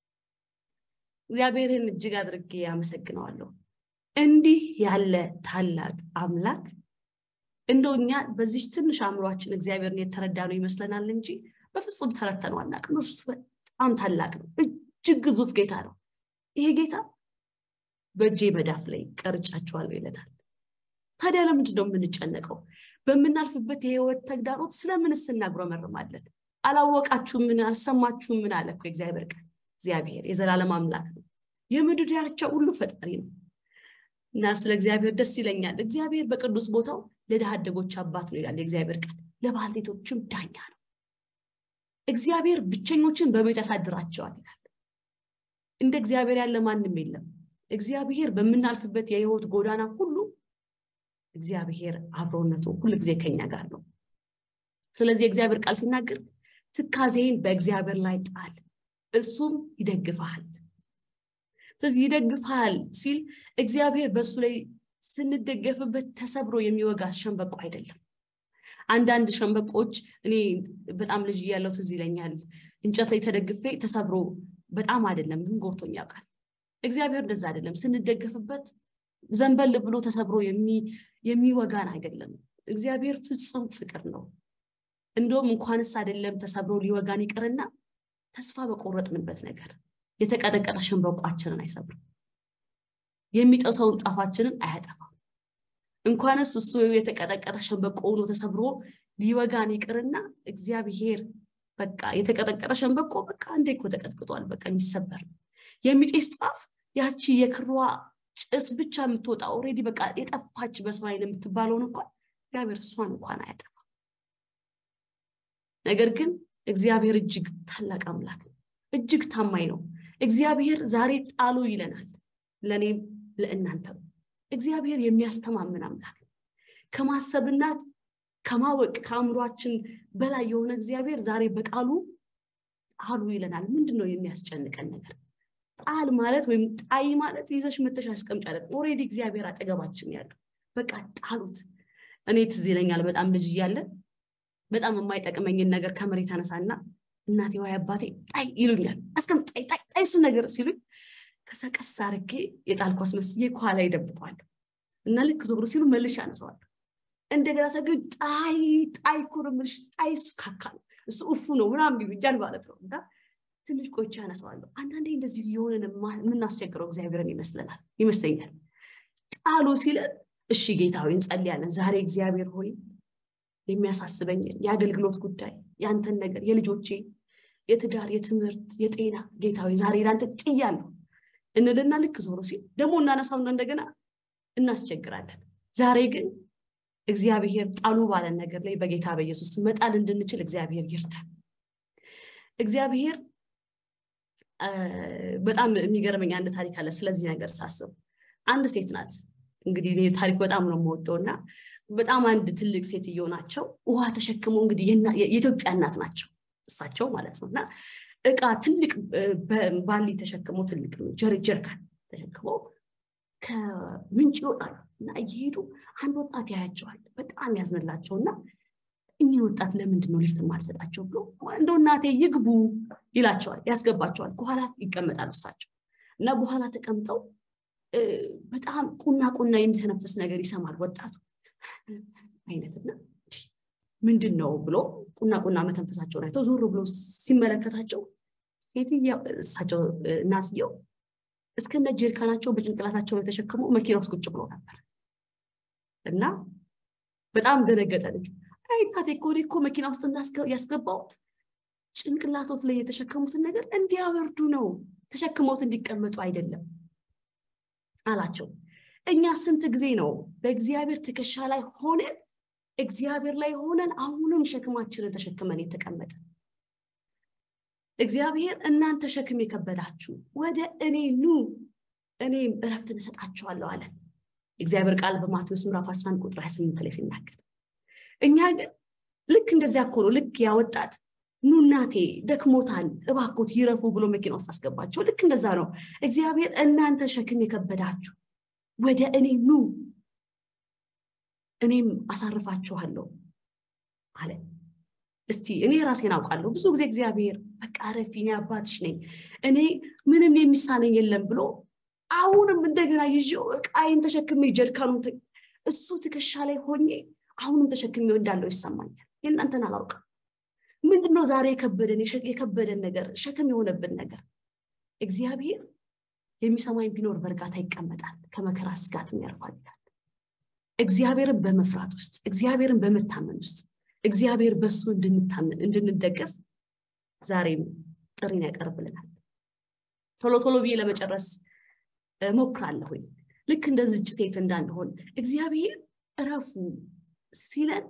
እግዚአብሔርን እጅግ አድርጌ ያመሰግነዋለሁ እንዲህ ያለ ታላቅ አምላክ እንደኛ በዚህ ትንሽ አምሮአችን እግዚአብሔርን የተረዳነው ይመስለናል እንጂ በፍጹም ተረድተነው አናውቅም እርሱ በጣም ታላቅ ነው እጅግ ግዙፍ ጌታ ነው ይሄ ጌታ በእጄ መዳፍ ላይ ቀርጫቸዋለሁ ይለናል ታዲያ ለምንድን ነው የምንጨነቀው በመናልፍበት የህይወት ተግዳሮት ስለምንስ እናጉረመርማለን አላወቃችሁም ምን አልሰማችሁም ምን አለ እኮ እግዚአብሔር ቃል እግዚአብሔር የዘላለም አምላክ ነው የምድር ዳርቻ ሁሉ ፈጣሪ ነው እና ስለ እግዚአብሔር ደስ ይለኛል እግዚአብሔር በቅዱስ ቦታው ለድሃ አደጎች አባት ነው ይላል የእግዚአብሔር ቃል ለባለቤቶችም ዳኛ ነው እግዚአብሔር ብቸኞችን በቤት ያሳድራቸዋል ይላል እንደ እግዚአብሔር ያለ ማንንም የለም እግዚአብሔር በመናልፍበት የህይወት ጎዳና ሁሉ እግዚአብሔር አብሮነቱ ሁሉ ጊዜ ከኛ ጋር ነው ስለዚህ እግዚአብሔር ቃል ሲናገር ትካዜን በእግዚአብሔር ላይ ጣል እርሱም ይደግፋል ስለዚህ ይደግፋል ሲል እግዚአብሔር በሱ ላይ ስንደገፍበት ተሰብሮ የሚወጋ ሸንበቆ አይደለም አንዳንድ ሸንበቆች እኔ በጣም ልጅ ያለው ትዝ ይለኛል እንጨት ላይ ተደግፌ ተሰብሮ በጣም አይደለም ግን ጎርቶኝ ያውቃል እግዚአብሔር እንደዛ አይደለም ስንደገፍበት ዘንበል ብሎ ተሰብሮ የሚ የሚወጋን አይደለም እግዚአብሔር ፍጹም ፍቅር ነው እንደውም እንኳንስ አይደለም ተሰብሮ ሊወጋን ይቀርና ተስፋ በቆረጥንበት ነገር የተቀጠቀጠ ሸንበቋችንን አይሰብርም የሚጠሰውን ጣፋችንን አያጠፋም እንኳንስ እሱ የተቀጠቀጠ ሸንበቆ ሆኖ ተሰብሮ ሊወጋን ይቀርና እግዚአብሔር በቃ የተቀጠቀጠ ሸንበቆ በቃ እንዴኮ ተቀጥቅጧል በቃ የሚሰበር የሚጤስ ጣፍ ያቺ የክሯ ጭስ ብቻ የምትወጣ ኦሬዲ በቃ የጠፋች በሰማይ የምትባለው እንኳን እግዚአብሔር እሷን እንኳን አያጠፋም ነገር ግን እግዚአብሔር እጅግ ታላቅ አምላክ ነው እጅግ ታማኝ ነው እግዚአብሔር ዛሬ ጣሉ ይለናል ለኔም ለእናንተም እግዚአብሔር የሚያስተማምን አምላክ ከማሰብና ከማወቅ ከአምሯችን በላይ የሆነ እግዚአብሔር ዛሬ በቃሉ ጣሉ ይለናል ምንድነው የሚያስጨንቀን ነገር ጣል ማለት ወይም ጣይ ማለት ይዘሽ መተሽ አስቀምጫለ ኦሬዲ እግዚአብሔር አጠገባችን ያለው በቃ ጣሉት እኔ ትዝ ይለኛል በጣም ልጅ ይያለ በጣም የማይጠቅመኝን ነገር ከመሬት አነሳና እናቴ ወይ አባቴ ጣይ ይሉኛል አስቀምጥ ጣይ ጣይ እሱ ነገር ሲሉኝ ከሰቀስ አርጌ የጣልኳስ መስዬ ኳላ ይደብቋል እና ልክ ዞሮ ሲሉ መልሽ ያነሳዋል እንደገና ሰግድ ጣይ ጣይ ኩርምሽ ጣይ ስካካል እሱ ኡፉ ነው ምናምን ይብጃል ማለት ነው እና ትንሽ ቆይቻ ያነሳዋለሁ አንዳንዴ እንደዚህ የሆነን ምን አስቸግረው እግዚአብሔርን ይመስለናል ይመስለኛል ጣሉ ሲለን እሺ ጌታው እንጸልያለን ዛሬ እግዚአብሔር ሆይ የሚያሳስበኝ የአገልግሎት ጉዳይ ያንተን ነገር የልጆቼ የትዳር የትምህርት የጤና ጌታው ዛሬ ላንተ ጥያለሁ እንልና ልክ ዞሮ ሲል ደሞ እናነሳውና እንደገና እናስቸግራለን ዛሬ ግን እግዚአብሔር ጣሉ ባለን ነገር ላይ በጌታ በኢየሱስ መጣል እንድንችል እግዚአብሔር ይርዳል እግዚአብሔር በጣም የሚገርመኝ አንድ ታሪክ አለ ስለዚህ ነገር ሳስብ አንድ ሴት ናት እንግዲህ ይሄ ታሪክ በጣም ነው የምወደውና በጣም አንድ ትልቅ ሴትዮ ናቸው ውሃ ተሸክመው እንግዲህ የኢትዮጵያ እናት ናቸው እሳቸው ማለት ነውና እቃ ትልቅ ባሊ ተሸክመው ትልቅ ጀርጀርካን ተሸክመው ከምንጭ ይወጣሉ እና እየሄዱ አንድ ወጣት ያያቸዋል በጣም ያዝነላቸውና እኚ ወጣት ለምንድን ነው ሊፍት ማልሰጣቸው ብሎ እንደው እናቴ ይግቡ ይላቸዋል ያስገባቸዋል በኋላ ይቀመጣሉ እሳቸው እና በኋላ ተቀምጠው በጣም ቁና ቁና የሚተነፍስ ነገር ይሰማል ወጣቱ አይነትና ምንድነው ብሎ ቁና ቁና መተንፈሳቸውን አይተው ዞር ብሎ ሲመለከታቸው ሴትየው እሳቸው እናትየው እስከነ ጀርካናቸው በጭንቅላታቸው ተሸክመው መኪና ውስጥ ቁጭ ብሎ ነበር እና በጣም ደነገጠ ልጅ አይ ታቴ ኮሪኮ መኪና ውስጥ ያስገባውት ጭንቅላቶት ላይ የተሸከሙት ነገር እንዲያወርዱ ነው ተሸክመውት እንዲቀመጡ አይደለም አላቸው እኛ ስንት ጊዜ ነው በእግዚአብሔር ትከሻ ላይ ሆነን እግዚአብሔር ላይ ሆነን አሁንም ሸክማችንን ተሸክመን የተቀመጠ እግዚአብሔር እናንተ ሸክም የከበዳችሁ ወደ እኔ ኑ እኔም እረፍትን እሰጣችኋለሁ አለ እግዚአብሔር ቃል በማቴዎስ ምዕራፍ አስራ አንድ ቁጥር ሃያ ስምንት ላይ ሲናገር እኛ ግን ልክ እንደዚያ ኮሮ ልክ ያወጣት ኑ እናቴ ደክሞታል እባክዎት ይረፉ ብሎ መኪና ውስጥ አስገባቸው ልክ እንደዛ ነው እግዚአብሔር እናንተ ሸክም የከበዳችሁ ወደ እኔ ኑ እኔም አሳርፋችኋለሁ አለ እስቲ እኔ ራሴን አውቃለሁ ብዙ ጊዜ እግዚአብሔር በቃ አረፊኝ አባትሽ ነኝ እኔ ምንም የሚሳነኝ የለም ብሎ አሁንም እንደገና ይዤው እቃዬን ተሸክሜ ጀርካኑን እሱ ትከሻ ላይ ሆኜ አሁንም ተሸክሜው እንዳለው ይሰማኛል የእናንተን አላውቅም ምንድነው ዛሬ የከበደን የከበደን ነገር ሸክም የሆነብን ነገር እግዚአብሔር የሚሰማኝ ቢኖር በርጋታ ይቀመጣል ከመከራ ስጋትም ያርፋል እግዚአብሔርን በመፍራት ውስጥ እግዚአብሔርን በመታመን ውስጥ እግዚአብሔር በሱ እንድንታመን እንድንደገፍ ዛሬም ጥሪን ያቀርብልናል ቶሎ ቶሎ ብዬ ለመጨረስ ሞክራለሁ ልክ እንደዚህ ሴት እንዳንሆን እግዚአብሔር እረፉ ሲለን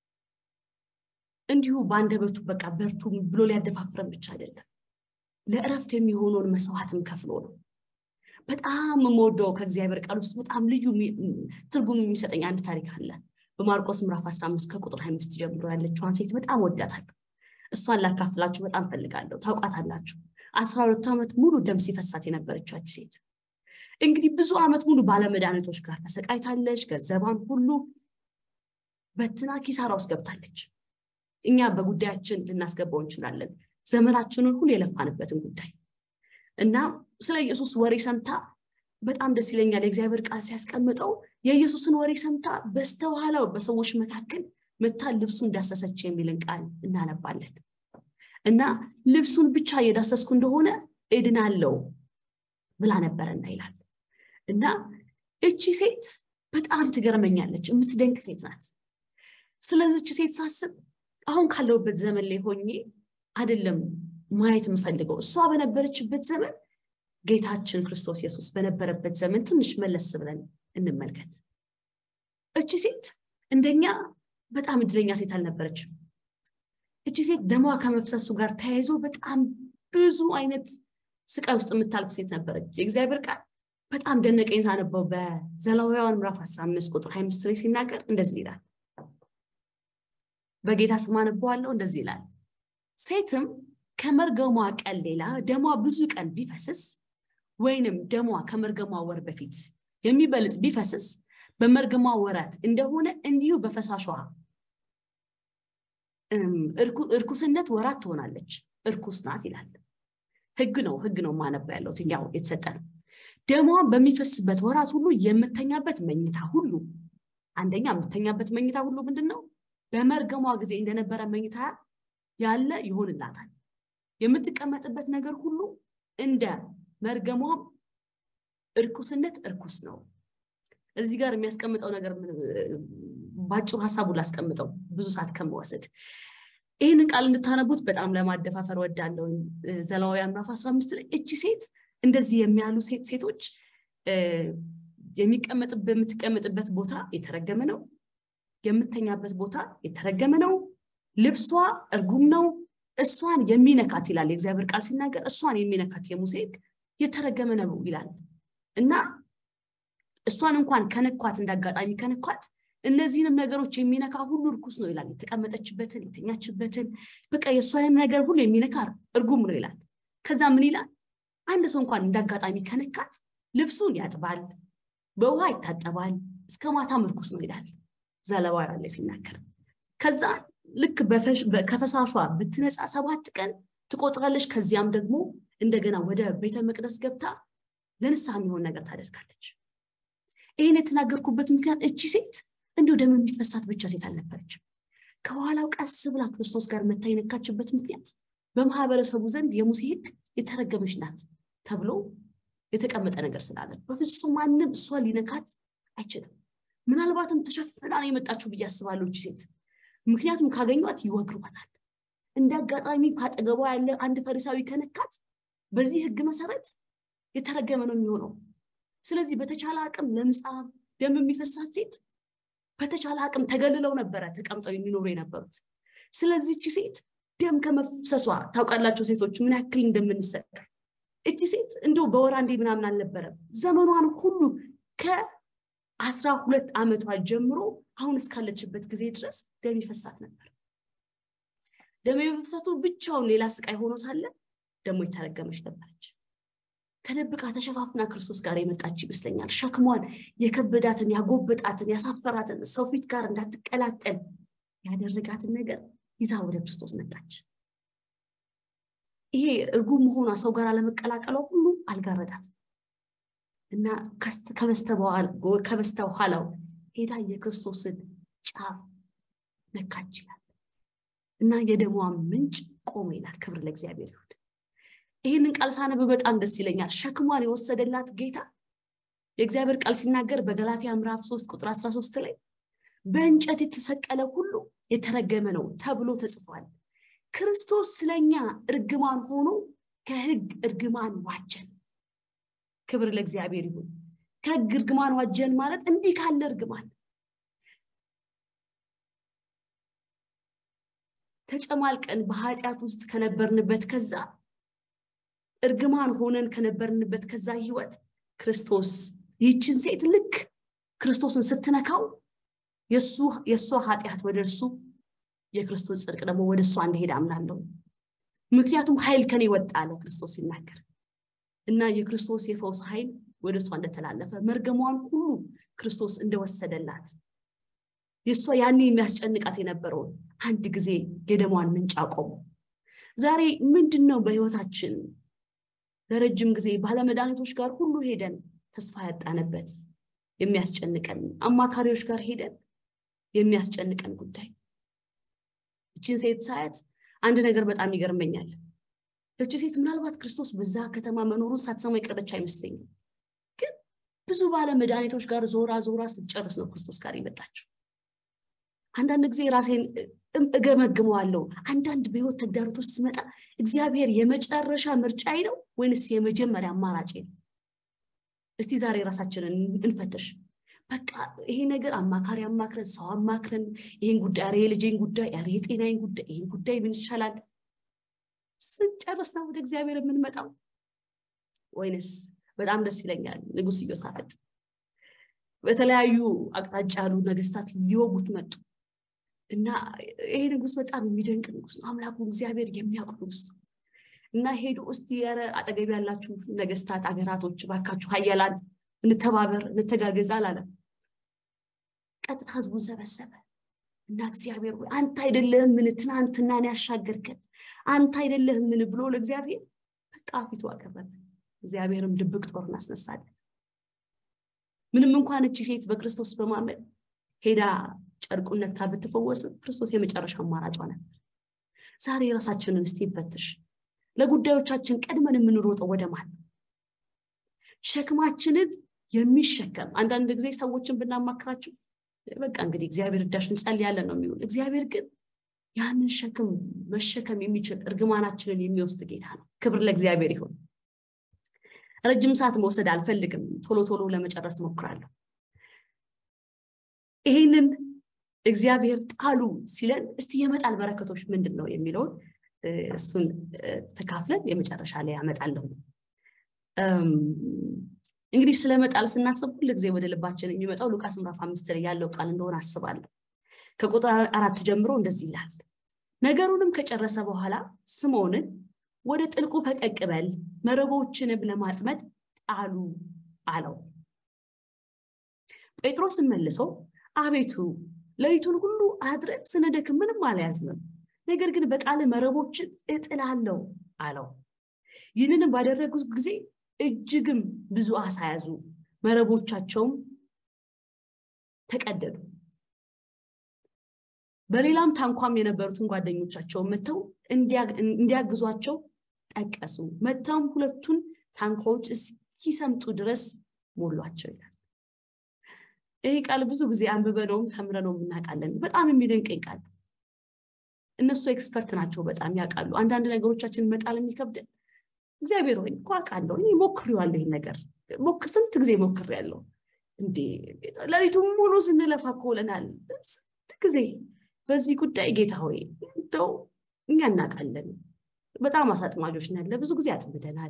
እንዲሁ ባንደበቱ በቃ በርቱ ብሎ ሊያደፋፍረን ብቻ አይደለም ለእረፍት የሚሆነውን መስዋዕትም ከፍሎ ነው በጣም የምወደው ከእግዚአብሔር ቃል ውስጥ በጣም ልዩ ትርጉም የሚሰጠኝ አንድ ታሪክ አለ በማርቆስ ምዕራፍ አስራ አምስት ከቁጥር ሃያ አምስት ጀምሮ ያለችውን ሴት በጣም ወዳታለሁ እሷን ላካፍላችሁ በጣም ፈልጋለሁ ታውቃታላችሁ አስራ ሁለት ዓመት ሙሉ ደም ሲፈሳት የነበረችው ሴት እንግዲህ ብዙ ዓመት ሙሉ ባለመድኃኒቶች ጋር ተሰቃይታለች ገንዘቧን ሁሉ በትና ኪሳራ ውስጥ ገብታለች እኛ በጉዳያችን ልናስገባው እንችላለን ዘመናችንን ሁሉ የለፋንበትን ጉዳይ እና ስለ ኢየሱስ ወሬ ሰምታ በጣም ደስ ይለኛል የእግዚአብሔር ቃል ሲያስቀምጠው የኢየሱስን ወሬ ሰምታ በስተኋላው በሰዎች መካከል መታ ልብሱን ዳሰሰች የሚልን ቃል እናነባለን እና ልብሱን ብቻ የዳሰስኩ እንደሆነ እድናለሁ ብላ ነበርና ይላል እና እቺ ሴት በጣም ትገርመኛለች የምትደንቅ ሴት ናት ስለዚህ እቺ ሴት ሳስብ አሁን ካለውበት ዘመን ላይ ሆኜ አይደለም ማየት የምፈልገው እሷ በነበረችበት ዘመን ጌታችን ክርስቶስ ኢየሱስ በነበረበት ዘመን ትንሽ መለስ ብለን እንመልከት እቺ ሴት እንደኛ በጣም እድለኛ ሴት አልነበረችም እቺ ሴት ደሟ ከመፍሰሱ ጋር ተያይዞ በጣም ብዙ አይነት ስቃይ ውስጥ የምታልፍ ሴት ነበረች የእግዚአብሔር ቃል በጣም ደነቀኝ ሳነበው በዘሌዋውያን ምዕራፍ አስራ አምስት ቁጥር ሃያ አምስት ላይ ሲናገር እንደዚህ ይላል በጌታ ስም አነበዋለሁ እንደዚህ ይላል ሴትም ከመርገሟ ቀን ሌላ ደሟ ብዙ ቀን ቢፈስስ ወይንም ደሟ ከመርገሟ ወር በፊት የሚበልጥ ቢፈስስ በመርገሟ ወራት እንደሆነ እንዲሁ በፈሳሿ እርኩስነት ወራት ትሆናለች እርኩስ ናት ይላል ህግ ነው ህግ ነው ማነባ ያለው ትኛው የተሰጠን ደሟን በሚፈስበት ወራት ሁሉ የምተኛበት መኝታ ሁሉ አንደኛ የምተኛበት መኝታ ሁሉ ምንድነው በመርገሟ ጊዜ እንደነበረ መኝታ ያለ ይሆንላታል የምትቀመጥበት ነገር ሁሉ እንደ መርገሟ እርኩስነት እርኩስ ነው እዚህ ጋር የሚያስቀምጠው ነገር ባጭሩ ሐሳቡ ላስቀምጠው ብዙ ሰዓት ከመወሰድ ይሄን ቃል እንድታነቡት በጣም ለማደፋፈር ወዳለው ዘሌዋውያን ምዕራፍ አስራ አምስት ላይ እቺ ሴት እንደዚህ የሚያሉ ሴት ሴቶች የሚቀመጥበት የምትቀመጥበት ቦታ የተረገመ ነው የምትተኛበት ቦታ የተረገመ ነው ልብሷ እርጉም ነው እሷን የሚነካት ይላል የእግዚአብሔር ቃል ሲናገር እሷን የሚነካት የሙሴ የተረገመ ነው ይላል እና እሷን እንኳን ከነኳት እንዳጋጣሚ ከነኳት እነዚህንም ነገሮች የሚነካ ሁሉ ርኩስ ነው ይላል የተቀመጠችበትን የተኛችበትን በቃ የሷን ነገር ሁሉ የሚነካ እርጉም ነው ይላል ከዛ ምን ይላል አንድ ሰው እንኳን እንዳጋጣሚ ከነካት ልብሱን ያጥባል በውሃ ይታጠባል እስከ ማታ ርኩስ ነው ይላል ዘሌዋውያን ላይ ሲናገር ከዛ ልክ በፈሽ ከፈሳሿ ብትነጻ ሰባት ቀን ትቆጥራለች ከዚያም ደግሞ እንደገና ወደ ቤተ መቅደስ ገብታ ለንስሐ የሚሆን ነገር ታደርጋለች ይሄን የተናገርኩበት ምክንያት እቺ ሴት እንዲሁ ደም የሚፈሳት ብቻ ሴት አልነበረችም ከኋላው ቀስ ብላ ክርስቶስ ጋር መታየነካችበት ምክንያት በማህበረሰቡ ዘንድ የሙሴ ህግ የተረገመች ናት ተብሎ የተቀመጠ ነገር ስላለ በፍጹም ማንም እሷ ሊነካት አይችልም ምናልባትም ተሸፍና ነው የመጣችው በያስባለሁ እቺ ሴት ምክንያቱም ካገኙት ይወግሩታል እንዳጋጣሚ ካጠገቧ ያለ አንድ ፈሪሳዊ ከነካት በዚህ ህግ መሰረት የተረገመ ነው የሚሆነው ስለዚህ በተቻለ አቅም ለምጻም ደም የሚፈሳት ሴት በተቻለ አቅም ተገልለው ነበር ተቀምጠው የሚኖሩ የነበሩት ስለዚህ እቺ ሴት ደም ከመፍሰሷ ታውቃላችሁ ሴቶች ምን ያክል እንደምንሰጥ እቺ ሴት እንደው በወራ እንደ ምናምን አልነበረም ዘመኗን ሁሉ ከአስራ ሁለት ዓመቷ ጀምሮ አሁን እስካለችበት ጊዜ ድረስ ደም ይፈሳት ነበር ደም ይፈሳቱ ብቻውን ሌላ ስቃይ ሆኖ ሳለ ደሞ ይተረገመች ነበርች ተደብቃ ተሸፋፍና ክርስቶስ ጋር የመጣች ይመስለኛል ሸክሟን የከበዳትን ያጎበጣትን ያሳፈራትን ሰው ፊት ጋር እንዳትቀላቀል ያደረጋትን ነገር ይዛ ወደ ክርስቶስ መጣች ይሄ እርጉም ሆኗ ሰው ጋር ለመቀላቀለው ሁሉ አልጋረዳት እና ከበስተበዋል ከበስተኋላው ሄዳ የክርስቶስን ጫፍ ነካች ይላል እና የደሟ ምንጭ ቆመ ይላል ክብር ለእግዚአብሔር ይሁን ይሄንን ቃል ሳነብ በጣም ደስ ይለኛል ሸክሟን የወሰደላት ጌታ የእግዚአብሔር ቃል ሲናገር በገላትያ ምዕራፍ ሶስት ቁጥር አስራ ሶስት ላይ በእንጨት የተሰቀለ ሁሉ የተረገመ ነው ተብሎ ተጽፏል ክርስቶስ ስለኛ እርግማን ሆኖ ከህግ እርግማን ዋጀን ክብር ለእግዚአብሔር ይሁን ከህግ እርግማን ዋጀን ማለት እንዲህ ካለ እርግማን ተጨማልቀን በኃጢአት ውስጥ ከነበርንበት ከዛ እርግማን ሆነን ከነበርንበት ከዛ ህይወት ክርስቶስ ይህችን ሴት ልክ ክርስቶስን ስትነካው የሱ የሱ ኃጢአት ወደርሱ የክርስቶስ ጽድቅ ደግሞ ወደሱ እንደሄደ አምናለሁ ምክንያቱም ኃይል ከኔ ወጣ አለ ክርስቶስ ሲናገር እና የክርስቶስ የፈውስ ኃይል ወደሱ እንደተላለፈ መርገሟን ሁሉ ክርስቶስ እንደወሰደላት የሷ ያኔ የሚያስጨንቃት የነበረው አንድ ጊዜ የደሟን ምንጭ አቆመ ዛሬ ምንድነው በህይወታችን ለረጅም ጊዜ ባለመድኃኒቶች ጋር ሁሉ ሄደን ተስፋ ያጣነበት የሚያስጨንቀን አማካሪዎች ጋር ሄደን የሚያስጨንቀን ጉዳይ እቺን ሴት ሳያት አንድ ነገር በጣም ይገርመኛል እቺ ሴት ምናልባት ክርስቶስ በዛ ከተማ መኖሩን ሳትሰማ የቀረች አይመስለኝም ግን ብዙ ባለ መድኃኒቶች ጋር ዞራ ዞራ ስትጨርስ ነው ክርስቶስ ጋር የመጣችው አንዳንድ ጊዜ ራሴን እገመግመዋለሁ አንዳንድ በህይወት ተግዳሮት ውስጥ ሲመጣ እግዚአብሔር የመጨረሻ ምርጫዬ ነው ወይንስ የመጀመሪያ አማራጭ ነው እስቲ ዛሬ ራሳችንን እንፈትሽ በቃ ይሄ ነገር አማካሪ አማክረን ሰው አማክረን ይሄን ጉዳይ አሬ ልጄን ጉዳይ አሬ ጤናዬን ጉዳይ ይሄን ጉዳይ ምን ይሻላል ስንጨርስ ነው ወደ እግዚአብሔር የምንመጣው ወይንስ በጣም ደስ ይለኛል ንጉስ ኢዮሳፍጥ በተለያዩ አቅጣጫ ያሉ ነገስታት ሊወጉት መጡ እና ይሄ ንጉስ በጣም የሚደንቅ ንጉስ ነው አምላኩ እግዚአብሔር የሚያውቅ ንጉስ ነው እና ሄዶ እስቲ ያረ አጠገብ ያላችሁ ነገስታት አገራቶች ባካችሁ ኃያላን እንተባበር እንተጋገዝ አላለ ቀጥታ ህዝቡን ሰበሰበ እና እግዚአብሔር ወይ አንተ አይደለህም ምን ትናንትና ነው ያሻገርከን አንተ አይደለህም ምን ብሎ ለእግዚአብሔር በቃ ፊቱ አቀረበ እግዚአብሔርም ድብቅ ጦርን አስነሳለ ምንም እንኳን እቺ ሴት በክርስቶስ በማመን ሄዳ ጨርቁን ነክታ ብትፈወስ ክርስቶስ የመጨረሻ አማራጭ ሆነ ዛሬ ራሳችንን እስቲ ፈትሽ ለጉዳዮቻችን ቀድመን የምንሮጠው ወደ ማን ሸክማችንን የሚሸከም አንዳንድ ጊዜ ሰዎችን ብናማክራቸው በቃ እንግዲህ እግዚአብሔር እዳሽ እንጸልያለን ነው የሚሉን እግዚአብሔር ግን ያንን ሸክም መሸከም የሚችል እርግማናችንን የሚወስድ ጌታ ነው ክብር ለእግዚአብሔር ይሁን ረጅም ሰዓት መውሰድ አልፈልግም ቶሎ ቶሎ ለመጨረስ ሞክራለሁ ይሄንን እግዚአብሔር ጣሉ ሲለን እስቲ የመጣል በረከቶች ምንድነው የሚለው እሱን ተካፍለን የመጨረሻ ላይ ያመጣለሁ እንግዲህ ስለመጣል ስናስብ ሁሉ ጊዜ ወደ ልባችን የሚመጣው ሉቃስ ምዕራፍ አምስት ላይ ያለው ቃል እንደሆነ አስባለሁ ከቁጥር አራት ጀምሮ እንደዚህ ይላል ነገሩንም ከጨረሰ በኋላ ስምዖንን ወደ ጥልቁ ፈቀቅ በል መረቦችን ለማጥመድ ጣሉ አለው ጴጥሮስ መልሶ አቤቱ ለሊቱን ሁሉ አድረን ስንደክም ምንም አልያዝንም ነገር ግን በቃል መረቦችን እጥላለሁ አለው ይህንንም ባደረጉት ጊዜ እጅግም ብዙ አሳ ያዙ መረቦቻቸውም ተቀደዱ በሌላም ታንኳም የነበሩትን ጓደኞቻቸው መተው እንዲያግዟቸው ጠቀሱ መተውም ሁለቱን ታንኳዎች እስኪሰምጡ ድረስ ሞሏቸው ይላል ይሄ ቃል ብዙ ጊዜ አንብበነውም ተምረነውም እናውቃለን በጣም የሚደንቀኝ ቃል እነሱ ኤክስፐርት ናቸው በጣም ያውቃሉ አንዳንድ ነገሮቻችን መጣል የሚከብደን እግዚአብሔር ሆይ ቋቃለው እኔ ሞክሬዋለሁ ይሄን ነገር ሞክ ስንት ጊዜ ሞክሬያለሁ እንዴ ለሊቱም ሙሉ ስንለፋ ቆለናል ስንት ጊዜ በዚህ ጉዳይ ጌታ ሆይ እንደው እኛ እናውቃለን በጣም አሳጥማጆች ነን ለብዙ ጊዜ አጥምደናል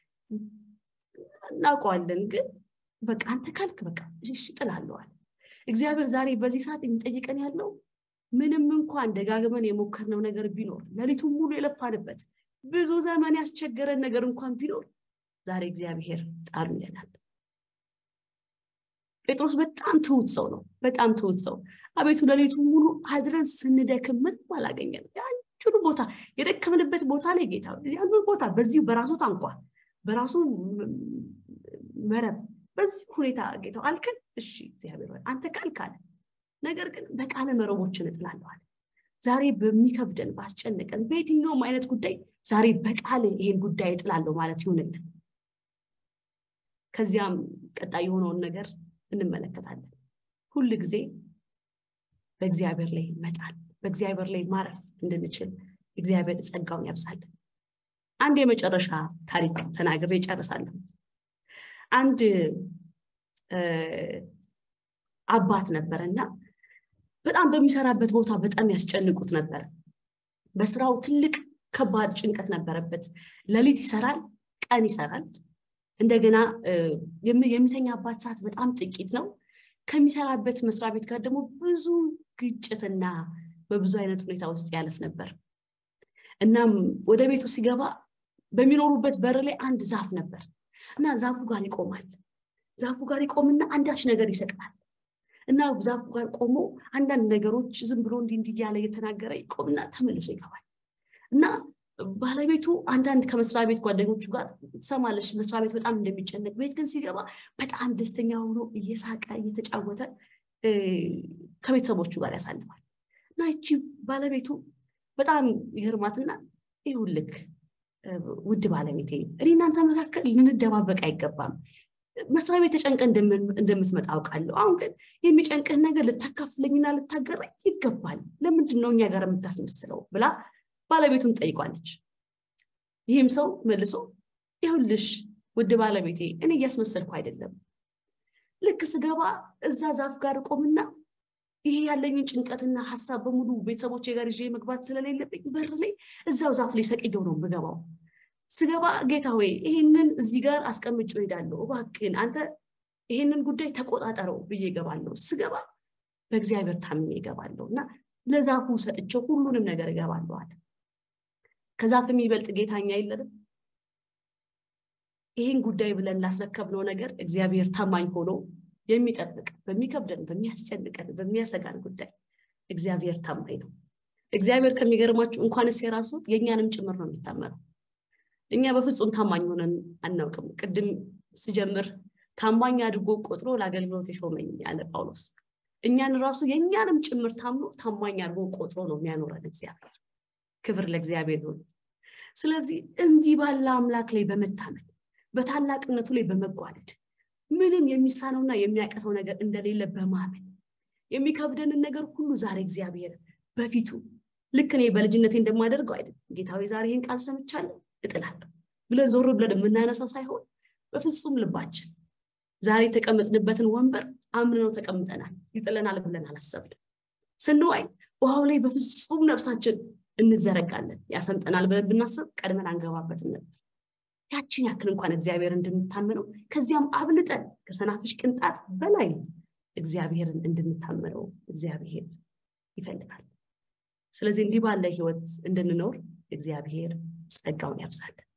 እናውቀዋለን ግን በቃ አንተ ካልክ በቃ እሺ ጥላለሁ እግዚአብሔር ዛሬ በዚህ ሰዓት የሚጠይቀን ያለው ምንም እንኳን ደጋግመን የሞከርነው ነገር ቢኖር ለሊቱም ሙሉ የለፋንበት ብዙ ዘመን ያስቸገረን ነገር እንኳን ቢኖር ዛሬ እግዚአብሔር ጣሉ ይላል ጴጥሮስ በጣም ትሁት ሰው ነው በጣም ትሁት ሰው አቤቱ ለሊቱም ሙሉ አድረን ስንደክም ምን ባላገኘን ያንቹን ቦታ የደከምንበት ቦታ ላይ ጌታ ያንቹን ቦታ በዚህ በራሱ ታንኳ በራሱ መረብ በዚህ ሁኔታ ጌታው አልከን እሺ እግዚአብሔር አንተ ካልካለ ነገር ግን በቃለ መረቦችን እጥላለሁ ዛሬ በሚከብደን ባስጨነቀን በየትኛውም አይነት ጉዳይ ዛሬ በቃለ ይሄን ጉዳይ እጥላለሁ ማለት ይሁንልን ከዚያም ቀጣይ የሆነውን ነገር እንመለከታለን ሁሉ ጊዜ በእግዚአብሔር ላይ መጣል በእግዚአብሔር ላይ ማረፍ እንድንችል እግዚአብሔር ጸጋውን ያብዛልን አንድ የመጨረሻ ታሪክ ተናግሬ እጨርሳለሁ አንድ አባት ነበርና በጣም በሚሰራበት ቦታ በጣም ያስጨንቁት ነበር በስራው ትልቅ ከባድ ጭንቀት ነበረበት ለሊት ይሰራል ቀን ይሰራል እንደገና የሚተኛበት ሰዓት በጣም ጥቂት ነው ከሚሰራበት መስሪያ ቤት ጋር ደግሞ ብዙ ግጭትና በብዙ አይነት ሁኔታ ውስጥ ያለፍ ነበር እናም ወደ ቤቱ ሲገባ በሚኖሩበት በር ላይ አንድ ዛፍ ነበር እና ዛፉ ጋር ይቆማል ዛፉ ጋር ይቆምና አንዳች ነገር ይሰቅላል እና ዛፉ ጋር ቆሞ አንዳንድ ነገሮች ዝም ብሎ እንዲህ እንዲህ ያለ የተናገረ ይቆምና ተመልሶ ይገባል እና ባለቤቱ አንዳንድ ከመስሪያ ቤት ጓደኞቹ ጋር ሰማለሽ መስሪያ ቤት በጣም እንደሚጨነቅ ቤት ግን ሲገባ በጣም ደስተኛ ሆኖ እየሳቀ እየተጫወተ ከቤተሰቦቹ ጋር ያሳልፋል እና እቺ ባለቤቱ በጣም ይገርማትና ይሁልክ ውድ ባለቤቴ እኔ እናንተ መካከል ልንደባበቅ አይገባም መስሪያ ቤት ተጨንቀ እንደምትመጣ አውቃለሁ አሁን ግን የሚጨንቀህ ነገር ልታካፍለኝና ልታገረኝ ይገባል ለምንድን ነው እኛ ጋር የምታስመስለው ብላ ባለቤቱን ጠይቋለች ይህም ሰው መልሶ ይሁልሽ ውድ ባለቤቴ እኔ እያስመሰልኩ አይደለም ልክ ስገባ እዛ ዛፍ ጋር ቆምና ይሄ ያለኝን ጭንቀትና ሐሳብ በሙሉ ቤተሰቦቼ ጋር ይዤ መግባት ስለሌለብኝ በር ላይ እዛው ዛፍ ላይ ሰቅየው ነው የምገባው ስገባ ጌታ ሆይ ይሄንን እዚህ ጋር አስቀምጬው ሄዳለሁ እባክህን አንተ ይሄንን ጉዳይ ተቆጣጣረው ብዬ እገባለሁ ስገባ በእግዚአብሔር ታምኜ እገባለሁና ለዛፉ ሰጥቼው ሁሉንም ነገር እገባለሁ አለ ከዛፍም ይበልጥ ጌታኛ አይደለም ይሄን ጉዳይ ብለን ላስረከብነው ነገር እግዚአብሔር ታማኝ ሆኖ የሚጠብቅ በሚከብደን በሚያስጨንቀን በሚያሰጋን ጉዳይ እግዚአብሔር ታማኝ ነው እግዚአብሔር ከሚገርማችሁ እንኳንስ የራሱ የኛንም ጭምር ነው የሚታመነው እኛ በፍጹም ታማኝ ሆነን አናውቅም ቅድም ሲጀምር ታማኝ አድርጎ ቆጥሮ ለአገልግሎት የሾመኝ ያለ ጳውሎስ እኛን ራሱ የኛንም ጭምር ታምኖ ታማኝ አድርጎ ቆጥሮ ነው የሚያኖረን እግዚአብሔር ክብር ለእግዚአብሔር ይሁን ስለዚህ እንዲህ ባለ አምላክ ላይ በመታመን በታላቅነቱ ላይ በመጓደድ ምንም የሚሳነውና የሚያቀተው ነገር እንደሌለ በማመን የሚከብደንን ነገር ሁሉ ዛሬ እግዚአብሔር በፊቱ ልክ እኔ በልጅነቴ እንደማደርገው አይደል ጌታዬ ዛሬ ይሄን ቃል ሰምቻለሁ እጥላለሁ ብለን ዞር ብለን የምናነሳው ሳይሆን በፍጹም ልባችን ዛሬ ተቀምጥንበትን ወንበር አምነው ተቀምጠናል ይጥለናል ብለን አላሰብንም ስንዋይ ውሃው ላይ በፍጹም ነፍሳችን እንዘረጋለን ያሰምጠናል ብለን ብናስብ ቀድመን አንገባበትም ነበር ያችን ያክል እንኳን እግዚአብሔር እንድንታመነው ከዚያም አብልጠን ከሰናፍጭ ቅንጣት በላይ እግዚአብሔርን እንድንታመነው እግዚአብሔር ይፈልጋል ስለዚህ እንዲህ ባለ ህይወት እንድንኖር እግዚአብሔር ጸጋውን ያብዛልን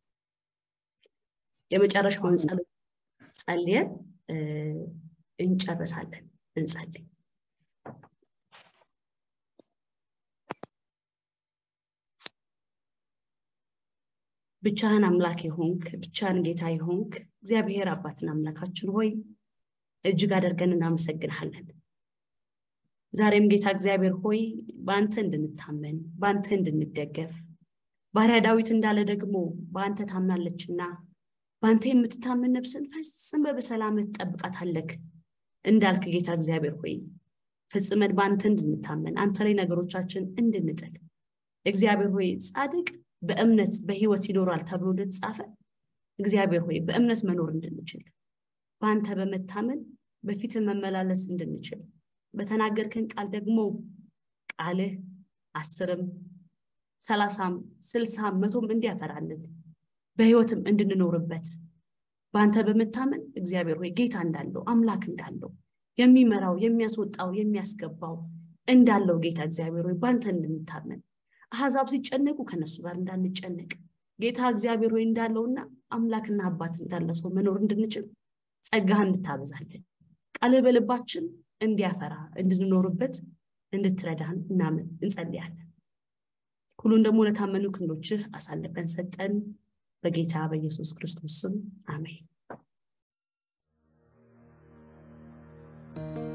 የመጨረሻውን ጸሎት ጸልየን እንጨርሳለን እንጸልይ ብቻህን አምላክ ይሁንክ ብቻህን ጌታ ይሁንክ እግዚአብሔር አባትና አምላካችን ሆይ እጅግ አድርገን እናመሰግንሃለን ዛሬም ጌታ እግዚአብሔር ሆይ ባንተ እንድንታመን ባንተ እንድንደገፍ ባሪያ ዳዊት እንዳለ ደግሞ ባንተ ታምናለችና ባንተ የምትታመን ነፍስን ፈጽመ በሰላም ትጠብቃታለህ እንዳልክ ጌታ እግዚአብሔር ሆይ ፈጽመን ባንተ እንድንታመን አንተ ላይ ነገሮቻችን እንድንጥል እግዚአብሔር ሆይ ጻድቅ በእምነት በህይወት ይኖራል ተብሎ እንደተጻፈ እግዚአብሔር ሆይ በእምነት መኖር እንድንችል ባንተ በመታመን በፊት መመላለስ እንድንችል በተናገርከን ቃል ደግሞ ቃልህ አስርም ሰላሳም ስልሳም መቶም እንዲያፈራልን በህይወትም እንድንኖርበት ባንተ በመታመን እግዚአብሔር ሆይ ጌታ እንዳለው አምላክ እንዳለው የሚመራው የሚያስወጣው የሚያስገባው እንዳለው ጌታ እግዚአብሔር ሆይ ባንተ እንድንታመን አሕዛብ ሲጨነቁ ከነሱ ጋር እንዳንጨነቅ ጌታ እግዚአብሔር ሆይ እንዳለውና አምላክና አባት እንዳለ ሰው መኖር እንድንችል ጸጋህን እንድታበዛልን ቃል በልባችን እንዲያፈራ እንድንኖርበት እንድትረዳን እናምን እንጸልያለን ሁሉን ደግሞ ለታመኑ ክንዶችህ አሳልፈን ሰጠን በጌታ በኢየሱስ ክርስቶስ ስም አሜን